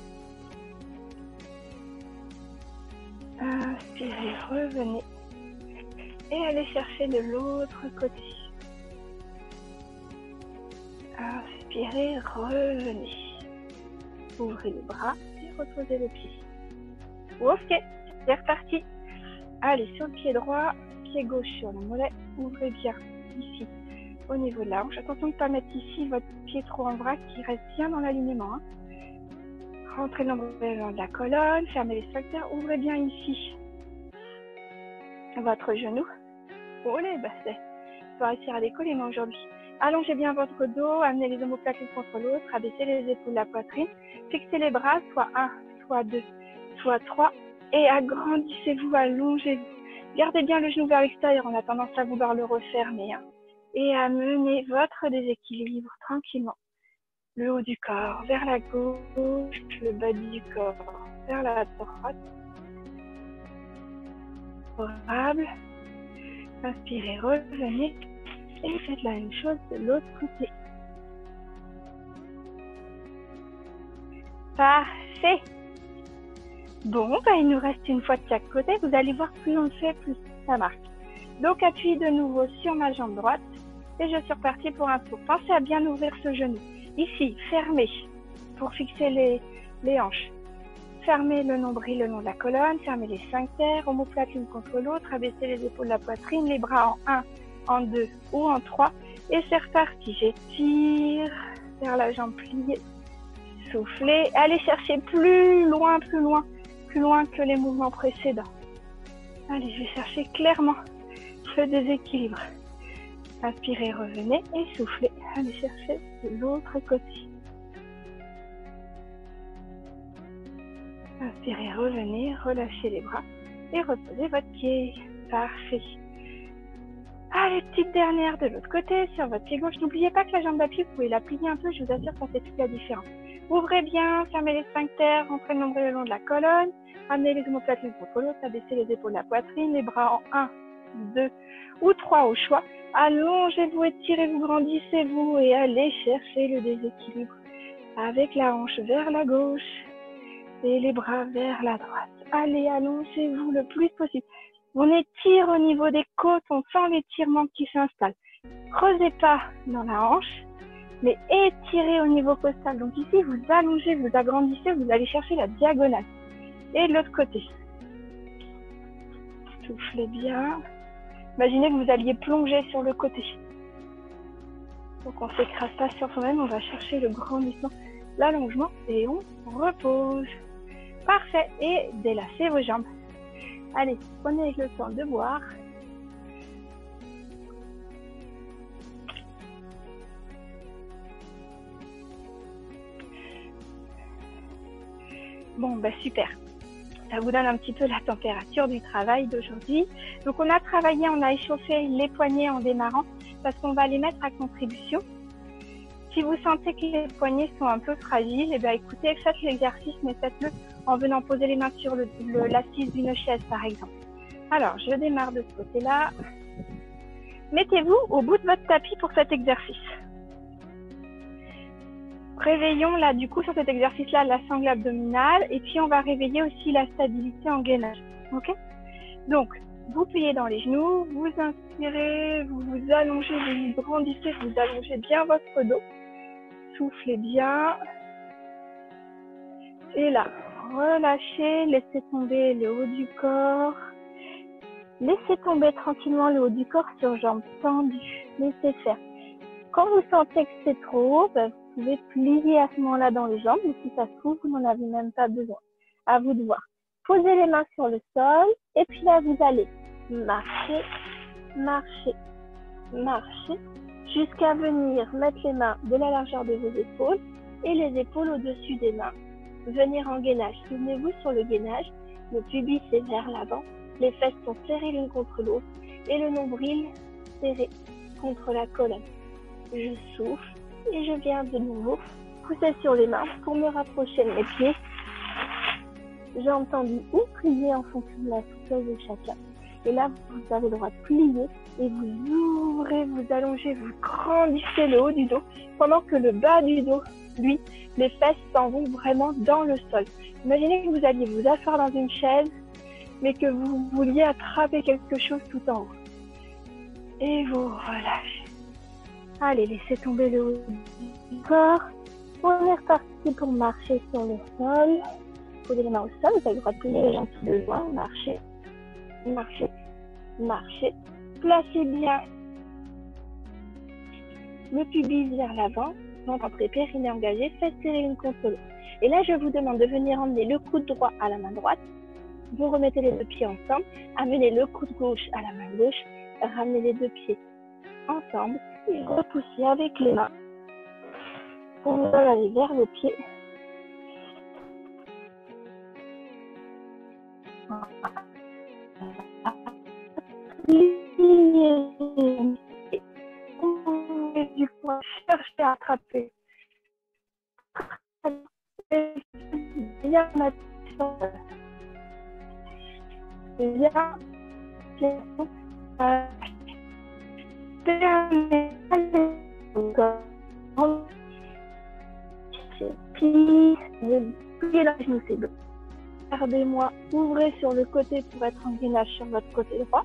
Inspirez, revenez. Et allez chercher de l'autre côté. Inspirez, revenez. Ouvrez les bras et reposez le pied. Ok, c'est reparti. Allez, sur le pied droit, pied gauche sur le mollet. Ouvrez bien ici, au niveau de la hanche. Attention de ne pas mettre ici votre pied trop en vrac, qui reste bien dans l'alignement. Hein. Rentrez le long de la colonne, fermez les sphincters. Ouvrez bien ici votre genou. Olé, bah c'est. On va réussir à décoller moi aujourd'hui. Allongez bien votre dos, amenez les omoplates l'une contre l'autre, abaissez les épaules de la poitrine, fixez les bras, soit 1, soit 2, soit 3, et agrandissez-vous, allongez-vous. Gardez bien le genou vers l'extérieur, on a tendance à vouloir le refermer. Hein. Et amenez votre déséquilibre tranquillement. Le haut du corps vers la gauche, le bas du corps vers la droite. Favorable. Inspirez, revenez et faites la même chose de l'autre côté. Parfait. Bon, il nous reste une fois de chaque côté. Vous allez voir, plus on le fait, plus ça marche. Donc, appuyez de nouveau sur ma jambe droite et je suis repartie pour un tour. Pensez à bien ouvrir ce genou. Ici, fermez pour fixer les hanches. Fermez le nombril le long de la colonne, fermez les sphincters, omoplates l'une contre l'autre, abaissez les épaules de la poitrine, les bras en 1, en 2 ou en 3. Et c'est reparti. J'étire vers la jambe pliée. Soufflez. Allez chercher plus loin que les mouvements précédents. Allez, je vais chercher clairement le déséquilibre. Inspirez, revenez et soufflez. Allez chercher de l'autre côté. Inspirez, revenez, relâchez les bras et reposez votre pied. Parfait. Allez, petite dernière de l'autre côté, sur votre pied gauche. N'oubliez pas que la jambe d'appui, vous pouvez la plier un peu, je vous assure, ça fait toute la différence. Ouvrez bien, fermez les sphincters, rentrez le nombril le long de la colonne, amenez les omoplates l'une contre l'autre, abaissez les épaules de la poitrine, les bras en 1, 2 ou 3 au choix. Allongez-vous, étirez-vous, grandissez-vous et allez chercher le déséquilibre avec la hanche vers la gauche et les bras vers la droite. Allez, allongez-vous le plus possible. On étire au niveau des côtes, on sent l'étirement qui s'installe. Creusez pas dans la hanche, mais étirez au niveau costal. Donc ici, vous allongez, vous agrandissez, vous allez chercher la diagonale. Et de l'autre côté. Soufflez bien. Imaginez que vous alliez plonger sur le côté. Donc on ne s'écrase pas sur soi-même, on va chercher le grandissement, l'allongement et on repose. Parfait. Et délassez vos jambes. Allez, prenez le temps de boire. Bon, super. Ça vous donne un petit peu la température du travail d'aujourd'hui. Donc, on a travaillé, on a échauffé les poignets en démarrant parce qu'on va les mettre à contribution. Si vous sentez que les poignets sont un peu fragiles, écoutez, faites l'exercice, mais faites-le en venant poser les mains sur l'assise d'une chaise, par exemple. Alors, je démarre de ce côté-là. Mettez-vous au bout de votre tapis pour cet exercice. Réveillons là, du coup, sur cet exercice-là, la sangle abdominale. Et puis, on va réveiller aussi la stabilité en gainage. OK? Donc, vous pliez dans les genoux, vous inspirez, vous vous allongez, vous vous grandissez, vous allongez bien votre dos. Soufflez bien. Et là, relâchez, laissez tomber le haut du corps. Laissez tomber tranquillement le haut du corps sur jambes tendues. Laissez faire. Quand vous sentez que c'est trop haut, vous pouvez plier à ce moment-là dans les jambes, mais si ça se trouve, vous n'en avez même pas besoin. À vous de voir. Posez les mains sur le sol, et puis là, vous allez marcher, marcher, marcher, jusqu'à venir mettre les mains de la largeur de vos épaules et les épaules au-dessus des mains. Venir en gainage. Souvenez-vous, sur le gainage, le pubis est vers l'avant, les fesses sont serrées l'une contre l'autre et le nombril serré contre la colonne. Je souffle et je viens de nouveau pousser sur les mains pour me rapprocher de mes pieds. J'ai entendu ou plier en fonction de la souplesse de chacun. Et là, vous avez le droit de plier et vous ouvrez, vous allongez, vous grandissez le haut du dos pendant que le bas du dos, lui, les fesses s'en vont vraiment dans le sol. Imaginez que vous alliez vous asseoir dans une chaise, mais que vous vouliez attraper quelque chose tout en haut. Et vous relâchez. Allez, laissez tomber le haut du corps. On est reparti pour marcher sur le sol. Posez les mains au sol, vous avez le droit de plier les jambes tout de loin, marchez. Marchez, marchez, placez bien le pubis vers l'avant, ventre périnée engagé, fesses serrées l'une contre l'autre. Et là, je vous demande de venir emmener le coude droit à la main droite, vous remettez les deux pieds ensemble, amenez le coude gauche à la main gauche, ramenez les deux pieds ensemble et repoussez avec les mains pour vous aller vers le pied. Du poing, cherchez à attraper. Bien maintenant. Bien. Pliez la genou, c'est bon. Regardez-moi, ouvrez sur le côté pour être en gainage sur votre côté droit.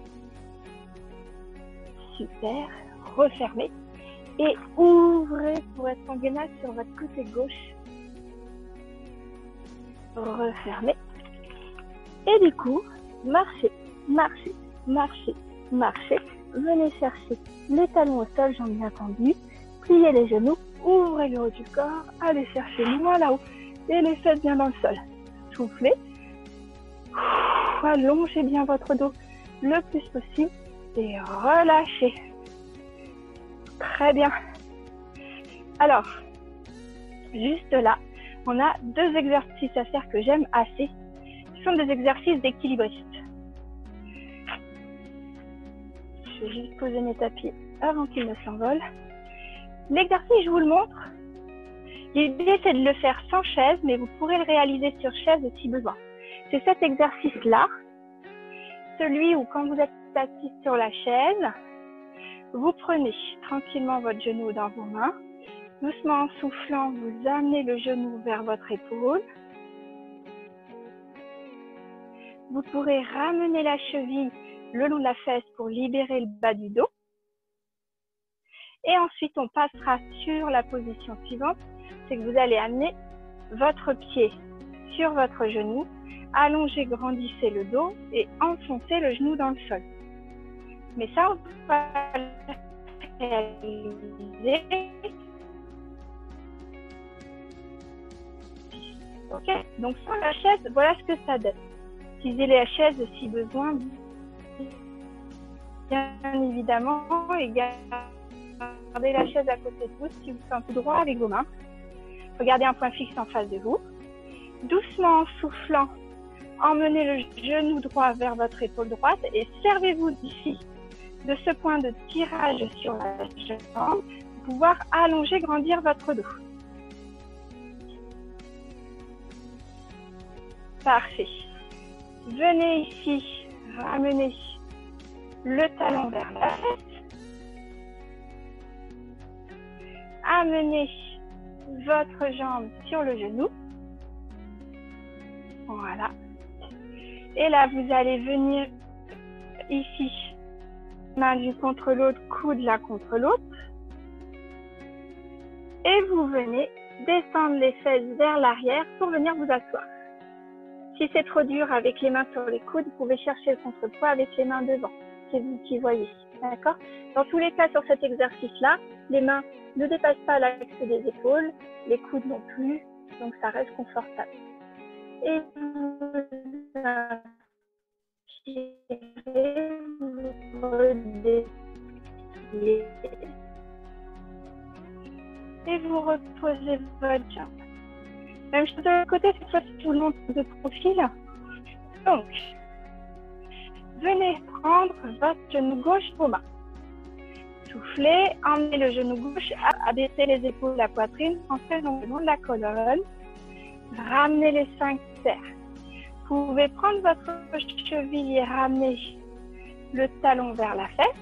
Super. Refermez. Et ouvrez pour être en gainage sur votre côté gauche. Refermez. Et du coup, marchez, marchez, marchez, marchez. Venez chercher les talons au sol, j'en ai attendu. Pliez les genoux, ouvrez le haut du corps, allez chercher loin là-haut. Et les fesses bien dans le sol. Soufflez. Allongez bien votre dos le plus possible et relâchez. Très bien. Alors, juste là, on a deux exercices à faire que j'aime assez. Ce sont des exercices d'équilibristes. Je vais juste poser mes tapis avant qu'ils ne s'envolent. L'exercice, je vous le montre. L'idée, c'est de le faire sans chaise, mais vous pourrez le réaliser sur chaise si besoin. C'est cet exercice-là, celui où quand vous êtes assis sur la chaise, vous prenez tranquillement votre genou dans vos mains. Doucement en soufflant, vous amenez le genou vers votre épaule. Vous pourrez ramener la cheville le long de la fesse pour libérer le bas du dos. Et ensuite, on passera sur la position suivante. C'est que vous allez amener votre pied sur votre genou, allongez, grandissez le dos et enfoncez le genou dans le sol. Mais ça, on va le réaliser. Ok, donc sans la chaise, voilà ce que ça donne. Utilisez la chaise si besoin, bien évidemment, et gardez la chaise à côté de vous si vous sentez droit avec vos mains. Regardez un point fixe en face de vous. Doucement en soufflant, emmenez le genou droit vers votre épaule droite et servez-vous d'ici, de ce point de tirage sur la jambe, pour pouvoir allonger, grandir votre dos. Parfait. Venez ici, ramenez le talon vers la tête. Amenez votre jambe sur le genou. Voilà. Et là, vous allez venir ici, main l'une contre l'autre, coude l'un contre l'autre. Et vous venez descendre les fesses vers l'arrière pour venir vous asseoir. Si c'est trop dur avec les mains sur les coudes, vous pouvez chercher le contrepoids avec les mains devant. c'est vous qui voyez. D'accord? Dans tous les cas, sur cet exercice-là, les mains ne dépassent pas l'axe des épaules, les coudes non plus, donc ça reste confortable. Et vous inspirez, vous redépliez et vous reposez votre jambe. Même chose de l'autre côté, cette fois tout le monde de profil. Donc, venez prendre votre genou gauche aux mains. Soufflez, emmenez le genou gauche, abaissez les épaules, la poitrine, entrez dans le long de la colonne. Ramenez les sphincters. Vous pouvez prendre votre cheville et ramener le talon vers la fesse.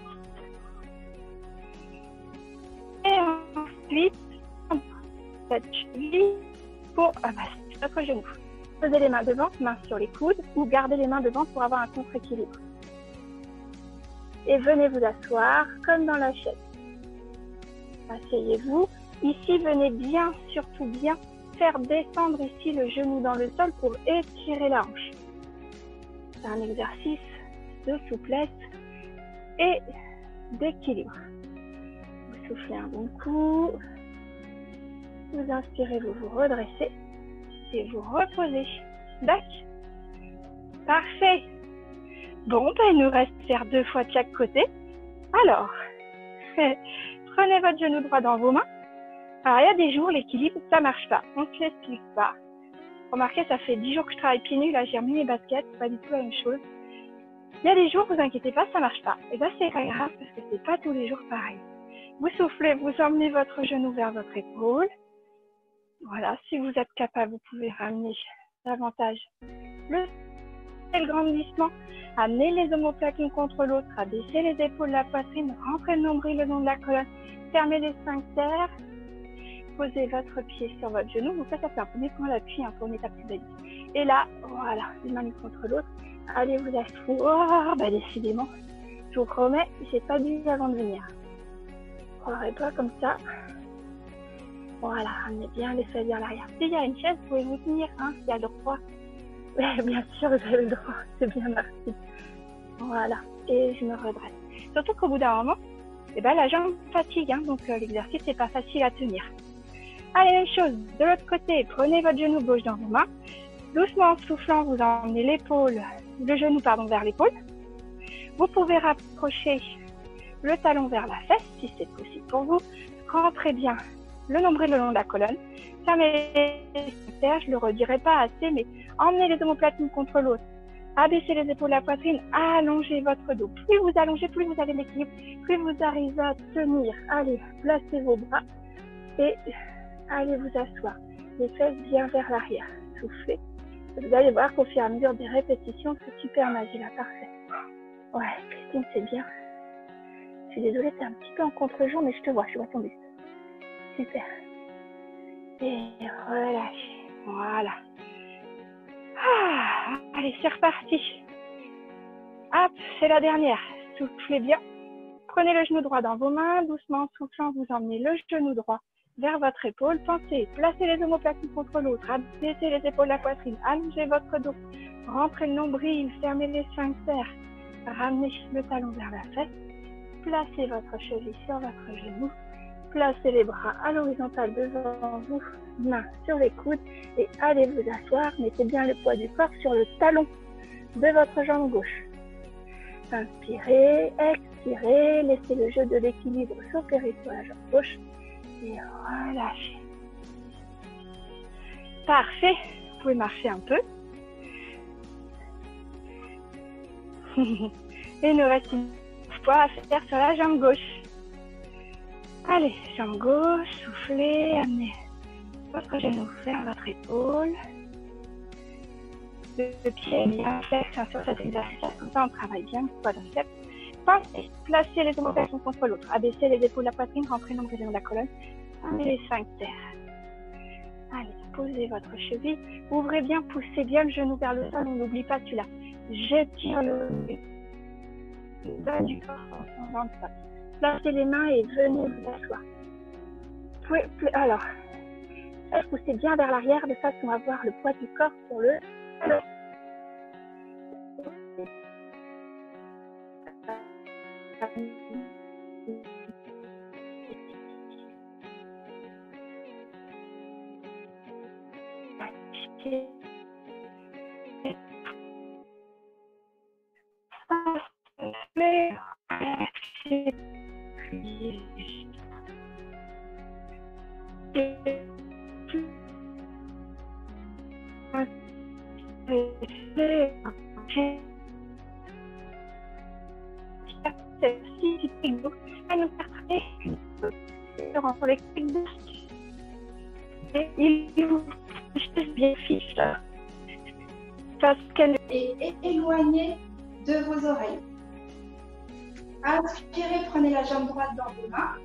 Et ensuite, cette cheville pour amasser votre genou. Posez les mains devant, mains sur les coudes, ou gardez les mains devant pour avoir un contre-équilibre. Et venez vous asseoir comme dans la chaise. Asseyez-vous. Ici, venez bien, surtout bien, faire descendre ici le genou dans le sol pour étirer la hanche. C'est un exercice de souplesse et d'équilibre. Vous soufflez un bon coup. Vous inspirez, vous vous redressez et vous reposez. D'accord. Parfait. Bon, il nous reste faire 2 fois de chaque côté. Alors, prenez votre genou droit dans vos mains. Alors, il y a des jours, l'équilibre, ça marche pas. On ne se l'explique pas. Remarquez, ça fait 10 jours que je travaille pieds nus. Là, j'ai remis mes baskets. C'est pas du tout la même chose. Il y a des jours, vous inquiétez pas, ça marche pas. Et bien, c'est pas grave parce que c'est pas tous les jours pareil. Vous soufflez, vous emmenez votre genou vers votre épaule. Voilà, si vous êtes capable, vous pouvez ramener davantage le grandissement. Amenez les omoplates l'une contre l'autre, abaissez les épaules, la poitrine, rentrez le nombril le long de la colonne, fermez les sphincters, posez votre pied sur votre genou. Donc ça c'est un premier point d'appui pour une étape plus belle. Et là, voilà, les mains l'une contre l'autre. Allez vous asseoir. Décidément, je vous promets, j'ai pas dit avant de venir. Ne croirez pas comme ça. Voilà, ramenez bien les fesses vers l'arrière. S'il y a une chaise, vous pouvez vous tenir, s'il y a le droit. Bien sûr, vous avez le droit, c'est bien merci. Voilà, et je me redresse. Surtout qu'au bout d'un moment, la jambe fatigue, donc l'exercice n'est pas facile à tenir. Allez, même chose, de l'autre côté, prenez votre genou gauche dans vos mains. Doucement en soufflant, vous emmenez le genou vers l'épaule. Vous pouvez rapprocher le talon vers la fesse, si c'est possible pour vous. Rentrez bien le nombril le long de la colonne. Fermez les sphincters, je ne le redirai pas assez, mais emmenez les omoplates l'une contre l'autre. Abaissez les épaules, la poitrine, allongez votre dos. Plus vous allongez, plus vous avez l'équilibre, plus vous arrivez à tenir. Allez, placez vos bras et allez vous asseoir. Les fesses bien vers l'arrière. Soufflez. Vous allez voir qu'au fur et à mesure des répétitions, c'est super magique là, parfait. Ouais, Christine, c'est bien. Je suis désolée, t'es un petit peu en contre-jour, mais je te vois tomber. Super. Et relâchez. Voilà. Allez, c'est reparti. Hop, c'est la dernière. Soufflez bien. Prenez le genou droit dans vos mains. Doucement, en soufflant, vous emmenez le genou droit vers votre épaule. Pensez, placez les omoplates l'une contre l'autre. Abaissez les épaules, la poitrine. Allongez votre dos. Rentrez le nombril. Fermez les sphincters. Ramenez le talon vers la fesse. Placez votre cheville sur votre genou. Placez les bras à l'horizontale devant vous, mains sur les coudes et allez vous asseoir. Mettez bien le poids du corps sur le talon de votre jambe gauche. Inspirez, expirez, laissez le jeu de l'équilibre s'opérer sur la jambe gauche et relâchez. Parfait, vous pouvez marcher un peu. Et il nous reste une fois à faire sur la jambe gauche. Allez, jambe gauche, soufflez, amenez votre genou vers votre épaule. Le pied est bien flex sur cet exercice, comme ça on travaille bien le quadriceps. Pensez, placez les omoplates l'une contre l'autre, abaissez les épaules, la poitrine, rentrez l'ombre de la colonne, amenez les sphincters. Allez, posez votre cheville, ouvrez bien, poussez bien le genou vers le sol, on n'oublie pas celui-là. J'étire le bas du corps en ventre. Placez les mains et venez vous asseoir. Alors, poussez bien vers l'arrière de façon à avoir le poids du corps sur le talon. Il vous bien fiche parce qu'elle est éloignée de vos oreilles. Inspirez, prenez la jambe droite dans vos mains.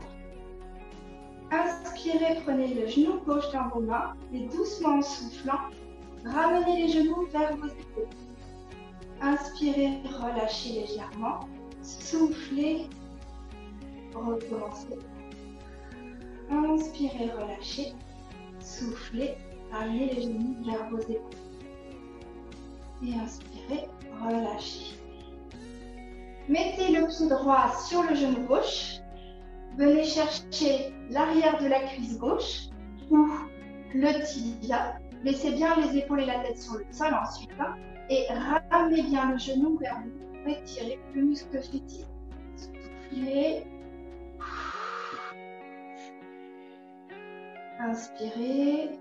Inspirez, prenez le genou gauche dans vos mains et doucement en soufflant, ramenez les genoux vers vos épaules. Inspirez, relâchez légèrement. Soufflez, recommencez. Inspirez, relâchez. Soufflez, ramenez les genoux vers vos épaules. Et inspirez, relâchez. Mettez le pied droit sur le genou gauche. Venez chercher l'arrière de la cuisse gauche ou le tibia. Laissez bien les épaules et la tête sur le sol ensuite. Et ramenez bien le genou vers vous. Étirez le muscle flétile. Soufflez. Inspirez.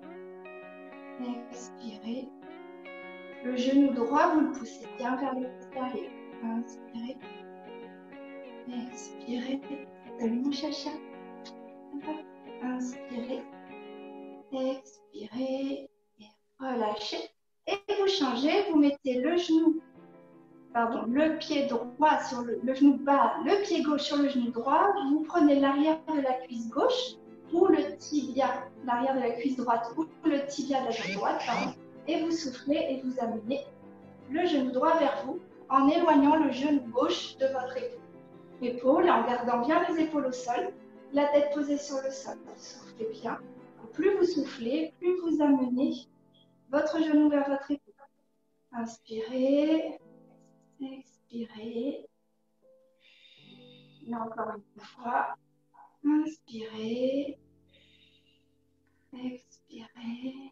Expirez. Le genou droit, vous le poussez bien vers l'extérieur. Inspirez. Expirez. Salut mon chacha. Inspirez. Expirez. Et relâchez. Et vous changez. Vous mettez le pied droit sur le genou bas, le pied gauche sur le genou droit. Vous prenez l'arrière de la cuisse gauche ou le tibia, l'arrière de la cuisse droite ou le tibia de la jambe droite. Et vous soufflez et vous amenez le genou droit vers vous en éloignant le genou gauche de votre épaule, en gardant bien les épaules au sol, la tête posée sur le sol. Soufflez bien. Plus vous soufflez, plus vous amenez votre genou vers votre épaule. Inspirez, expirez. Et encore une fois. Inspirez, expirez.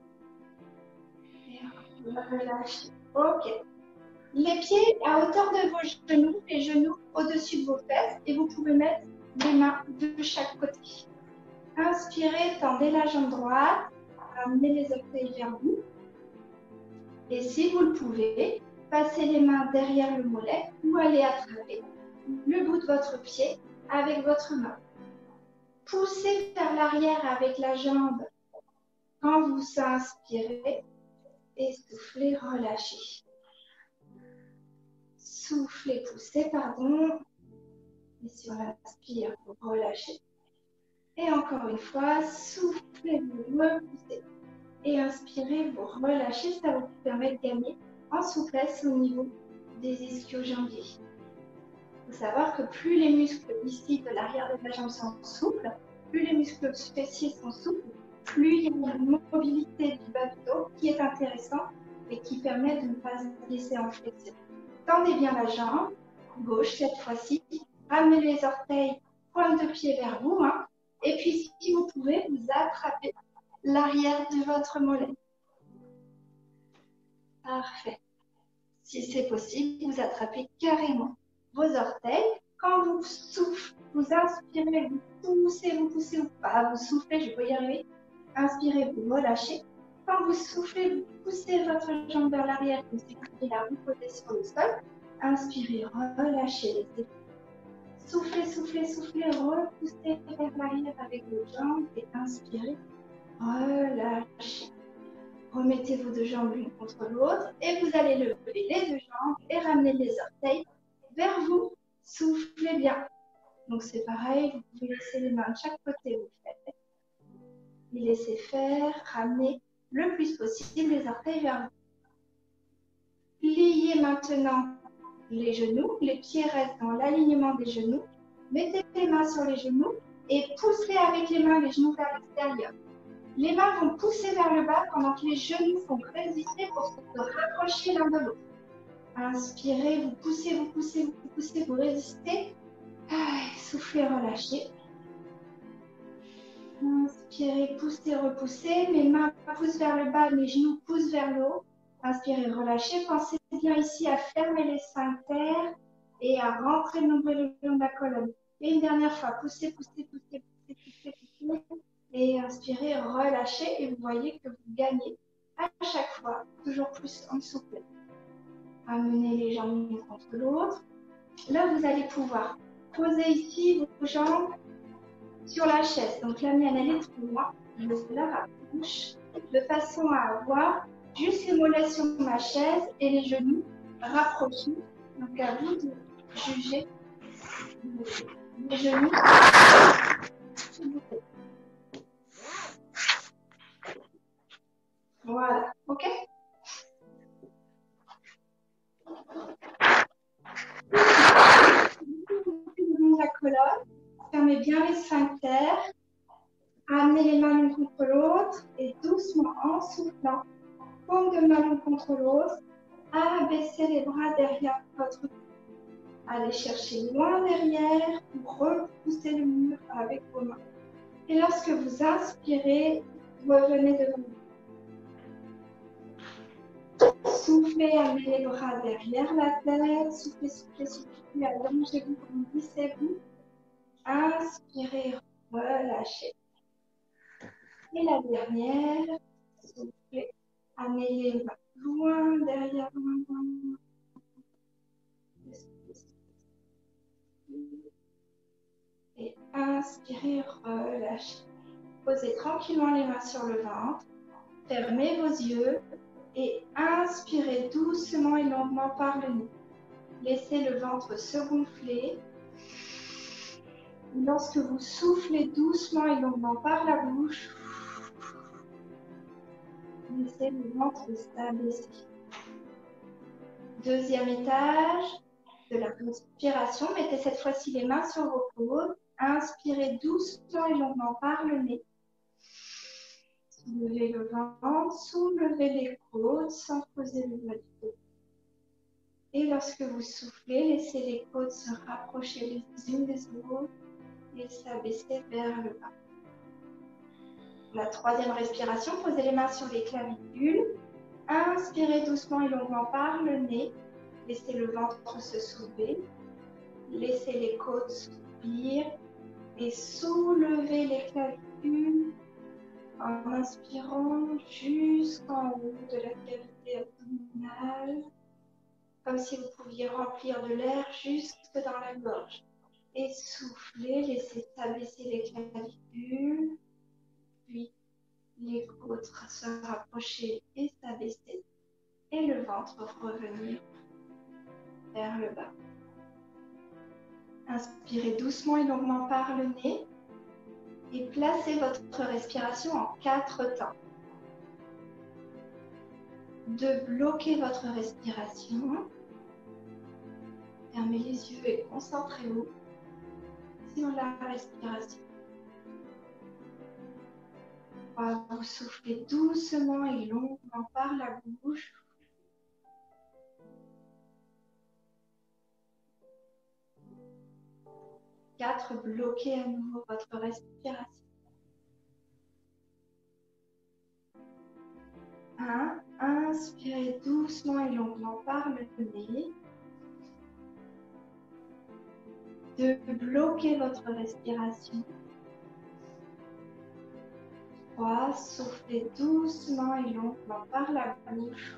Et relâchez. Ok. Les pieds à hauteur de vos genoux, les genoux au-dessus de vos fesses et vous pouvez mettre les mains de chaque côté. Inspirez, tendez la jambe droite, ramenez les orteils vers vous. Et si vous le pouvez, passez les mains derrière le mollet ou allez attraper le bout de votre pied avec votre main. Poussez vers l'arrière avec la jambe quand vous inspirez et soufflez, relâchez. Soufflez, poussez, pardon. Et sur l'inspire, vous relâchez. Et encore une fois, soufflez, vous repoussez. Et inspirez, vous relâchez. Ça va vous permettre de gagner en souplesse au niveau des ischio-jambiers. Il faut savoir que plus les muscles ici de l'arrière de la jambe sont souples, plus les muscles fessiers sont souples, plus il y a une mobilité du bas du dos qui est intéressante et qui permet de ne pas se laisser en flexion. Tendez bien la jambe gauche cette fois-ci. Ramenez les orteils, pointe de pied vers vous. Et puis, si vous pouvez, vous attrapez l'arrière de votre mollet. Parfait. Si c'est possible, vous attrapez carrément vos orteils. Quand vous soufflez, vous inspirez, vous poussez ou pas, vous soufflez, je vais y arriver. Inspirez, vous relâchez. Quand vous soufflez, vous poussez votre jambe vers l'arrière, vous écoutez la roue posée sur le sol. Inspirez, relâchez les épaules. Soufflez, soufflez, soufflez, repoussez vers l'arrière avec vos jambes et inspirez, relâchez. Remettez vos deux jambes l'une contre l'autre et vous allez lever les deux jambes et ramener les orteils vers vous. Soufflez bien. Donc c'est pareil, vous pouvez laisser les mains de chaque côté où vous faites. Et laissez faire, ramenez le plus possible les orteils vers vous. Pliez maintenant les genoux, les pieds restent dans l'alignement des genoux. Mettez les mains sur les genoux et poussez avec les mains les genoux vers l'extérieur. Les mains vont pousser vers le bas pendant que les genoux vont résister pour se rapprocher l'un de l'autre. Inspirez, vous poussez, vous poussez, vous poussez, vous résistez. Soufflez, relâchez. Inspirez, poussez, repoussez. Mes mains poussent vers le bas, mes genoux poussent vers le haut. Inspirez, relâchez. Pensez bien ici à fermer les sphincters et à rentrer le nombril le long de la colonne. Et une dernière fois, poussez, poussez, poussez, poussez, poussez, poussez. Et inspirez, relâchez. Et vous voyez que vous gagnez à chaque fois toujours plus en souplesse. Amenez les jambes l'une contre l'autre. Là, vous allez pouvoir poser ici vos jambes sur la chaise. Donc la mienne, elle est trop loin. Je la rapproche de façon à avoir juste les mollets sur ma chaise et les genoux rapprochés. Donc à vous de juger les genoux. Voilà, ok? La colonne, fermez bien les sphincters. Amenez les mains l'une contre l'autre et doucement en soufflant, paume de main l'une contre l'autre, abaissez les bras derrière votre cou. Allez chercher loin derrière pour repousser le mur avec vos mains. Et lorsque vous inspirez, revenez devant vous. Soufflez, amenez les bras derrière la tête. Soufflez, soufflez, soufflez. Allongez-vous, glissez-vous. Inspirez, relâchez. Et la dernière, soufflez, amenez les mains loin derrière, loin, loin, loin. Et inspirez, relâchez. Posez tranquillement les mains sur le ventre. Fermez vos yeux et inspirez doucement et longuement par le nez. Laissez le ventre se gonfler. Lorsque vous soufflez doucement et longuement par la bouche, laissez le ventre s'abaisser. Deuxième étage de la respiration. Mettez cette fois-ci les mains sur vos côtes. Inspirez doucement et longuement par le nez. Soulevez le ventre, soulevez les côtes sans poser le bas du dos. Et lorsque vous soufflez, laissez les côtes se rapprocher les unes des autres et s'abaisser vers le bas. La troisième respiration, posez les mains sur les clavicules. Inspirez doucement et longuement par le nez. Laissez le ventre se soulever. Laissez les côtes s'ouvrir et soulevez les clavicules en inspirant jusqu'en haut de la cavité abdominale, comme si vous pouviez remplir de l'air jusque dans la gorge. Et soufflez, laissez s'abaisser les clavicules, puis les côtes se rapprocher et s'abaisser, et le ventre revenir vers le bas. Inspirez doucement et longuement par le nez et placez votre respiration en 4 temps. De bloquer votre respiration. Fermez les yeux et concentrez-vous sur la respiration. Vous soufflez doucement et longuement par la bouche. Bloquez à nouveau votre respiration. 1. Inspirez doucement et longuement par le nez. 2. Bloquez votre respiration. 3. Soufflez doucement et longuement par la bouche.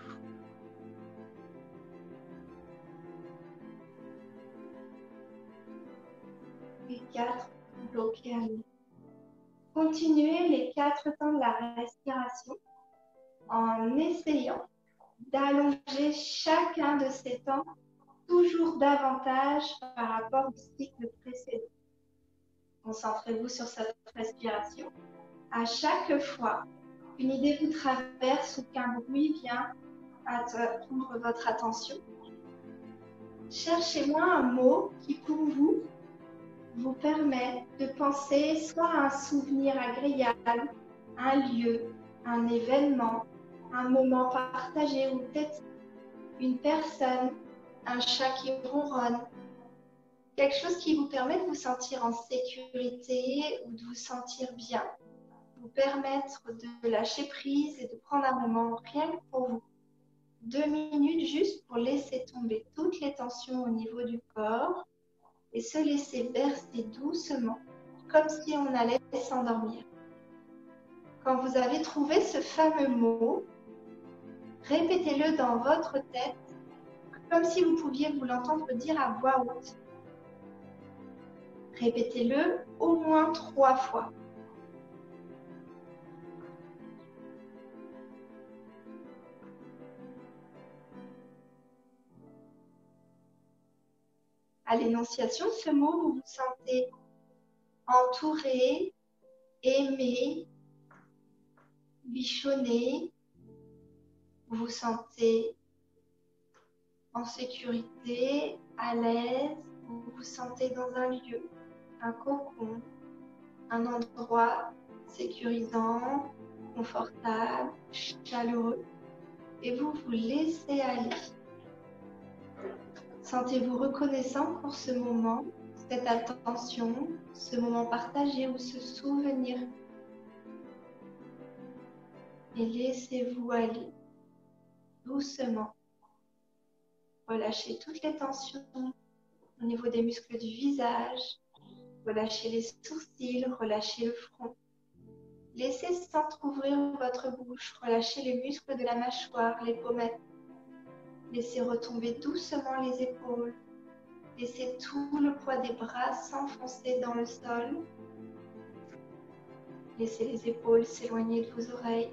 Et 4. Bloquez à nouveau. Continuez les 4 temps de la respiration en essayant d'allonger chacun de ces temps toujours davantage par rapport au cycle précédent. Concentrez-vous sur cette respiration. À chaque fois qu'une idée vous traverse ou qu'un bruit vient prendre votre attention, cherchez-moi un mot qui pour vous permet de penser soit à un souvenir agréable, un lieu, un événement, un moment partagé ou peut-être une personne un chat qui ronronne, quelque chose qui vous permet de vous sentir en sécurité ou de vous sentir bien, vous permettre de lâcher prise et de prendre un moment rien que pour vous. 2 minutes juste pour laisser tomber toutes les tensions au niveau du corps et se laisser bercer doucement, comme si on allait s'endormir. Quand vous avez trouvé ce fameux mot, répétez-le dans votre tête, comme si vous pouviez vous l'entendre dire à voix haute. Répétez-le au moins 3 fois. À l'énonciation de ce mot, vous vous sentez entouré, aimé, bichonné, vous vous sentez en sécurité, à l'aise, vous vous sentez dans un lieu, un cocon, un endroit sécurisant, confortable, chaleureux, et vous vous laissez aller. Sentez-vous reconnaissant pour ce moment, cette attention, ce moment partagé ou ce souvenir. Et laissez-vous aller doucement. Relâchez toutes les tensions au niveau des muscles du visage. Relâchez les sourcils, relâchez le front. Laissez s'entrouvrir votre bouche, relâchez les muscles de la mâchoire, les pommettes. Laissez retomber doucement les épaules. Laissez tout le poids des bras s'enfoncer dans le sol. Laissez les épaules s'éloigner de vos oreilles.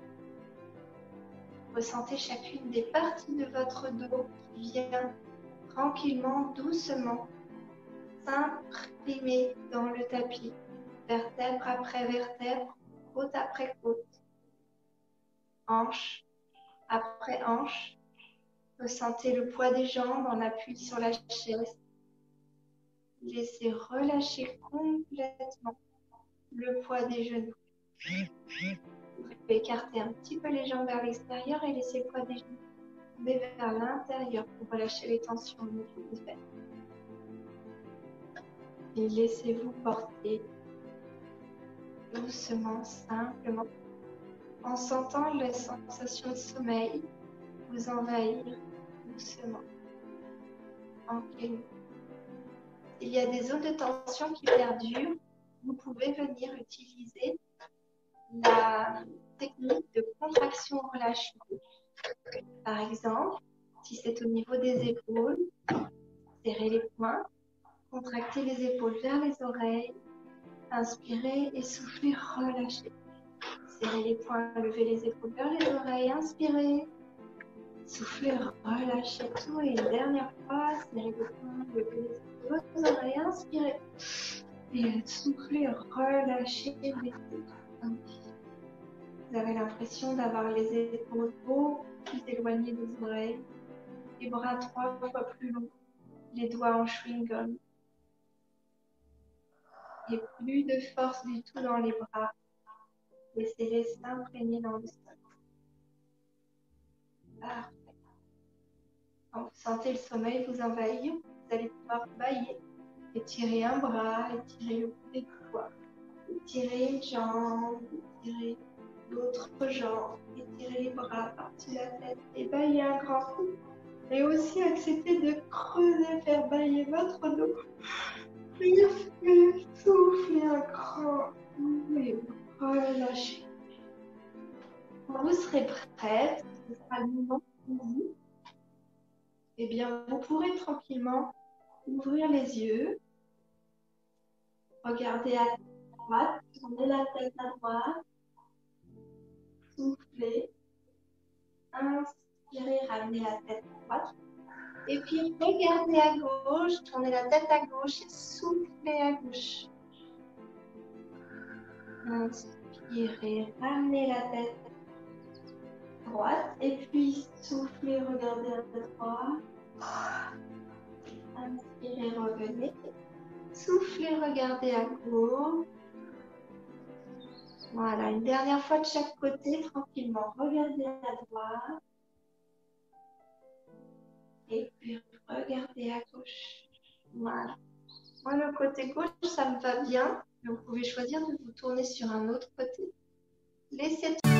Ressentez chacune des parties de votre dos qui vient tranquillement, doucement, s'imprimer dans le tapis, vertèbre après vertèbre, côte après côte, hanche après hanche. Ressentez le poids des jambes en appui sur la chaise. Laissez relâcher complètement le poids des genoux. Vous pouvez écarter un petit peu les jambes vers l'extérieur et laisser le poids des genoux tomber vers l'intérieur pour relâcher les tensions au niveau des fesses. Et laissez-vous porter doucement, simplement, en sentant les sensations de sommeil vous envahir doucement, tranquillement. S'il y a des zones de tension qui perdurent, vous pouvez venir utiliser la technique de contraction-relâchement. Par exemple, si c'est au niveau des épaules, serrez les poings, contractez les épaules vers les oreilles, inspirez et soufflez, relâchez. Serrez les poings, levez les épaules vers les oreilles, inspirez, soufflez, relâchez tout. Et une dernière fois, serrez les poings, levez les épaules vers les oreilles, inspirez. Et soufflez, relâchez, laissez tout. Vous avez l'impression d'avoir les épaules beaucoup plus éloignées des oreilles, les bras 3 fois plus longs, les doigts en chewing-gum. Et plus de force du tout dans les bras. Laissez-les s'imprégner dans le sol. Parfait. Quand vous sentez le sommeil vous envahir, vous allez pouvoir bailler. Étirer un bras, étirer le bout des doigts, étirer une jambe, étirer l'autre jambe, étirer les bras par-dessus la tête et bailler un grand coup. Et aussi accepter de creuser, faire bailler votre dos. Respirez, soufflez un grand coup et relâchez. Quand vous serez prête, ce sera le moment pour vous. Eh bien, vous pourrez tranquillement ouvrir les yeux, regarder à droite, tourner la tête à droite, souffler, inspirez, ramener la tête à droite, et puis regardez à gauche, tournez la tête à gauche et soufflez à gauche. Inspirez, ramenez la tête à droite, et puis soufflez, regardez à droite. Inspirez, revenez. Soufflez, regardez à gauche. Voilà, une dernière fois de chaque côté, tranquillement. Regardez à droite. Et puis Regardez à gauche. Voilà. Moi, le côté gauche, ça me va bien. Vous pouvez choisir de vous tourner sur un autre côté. Laissez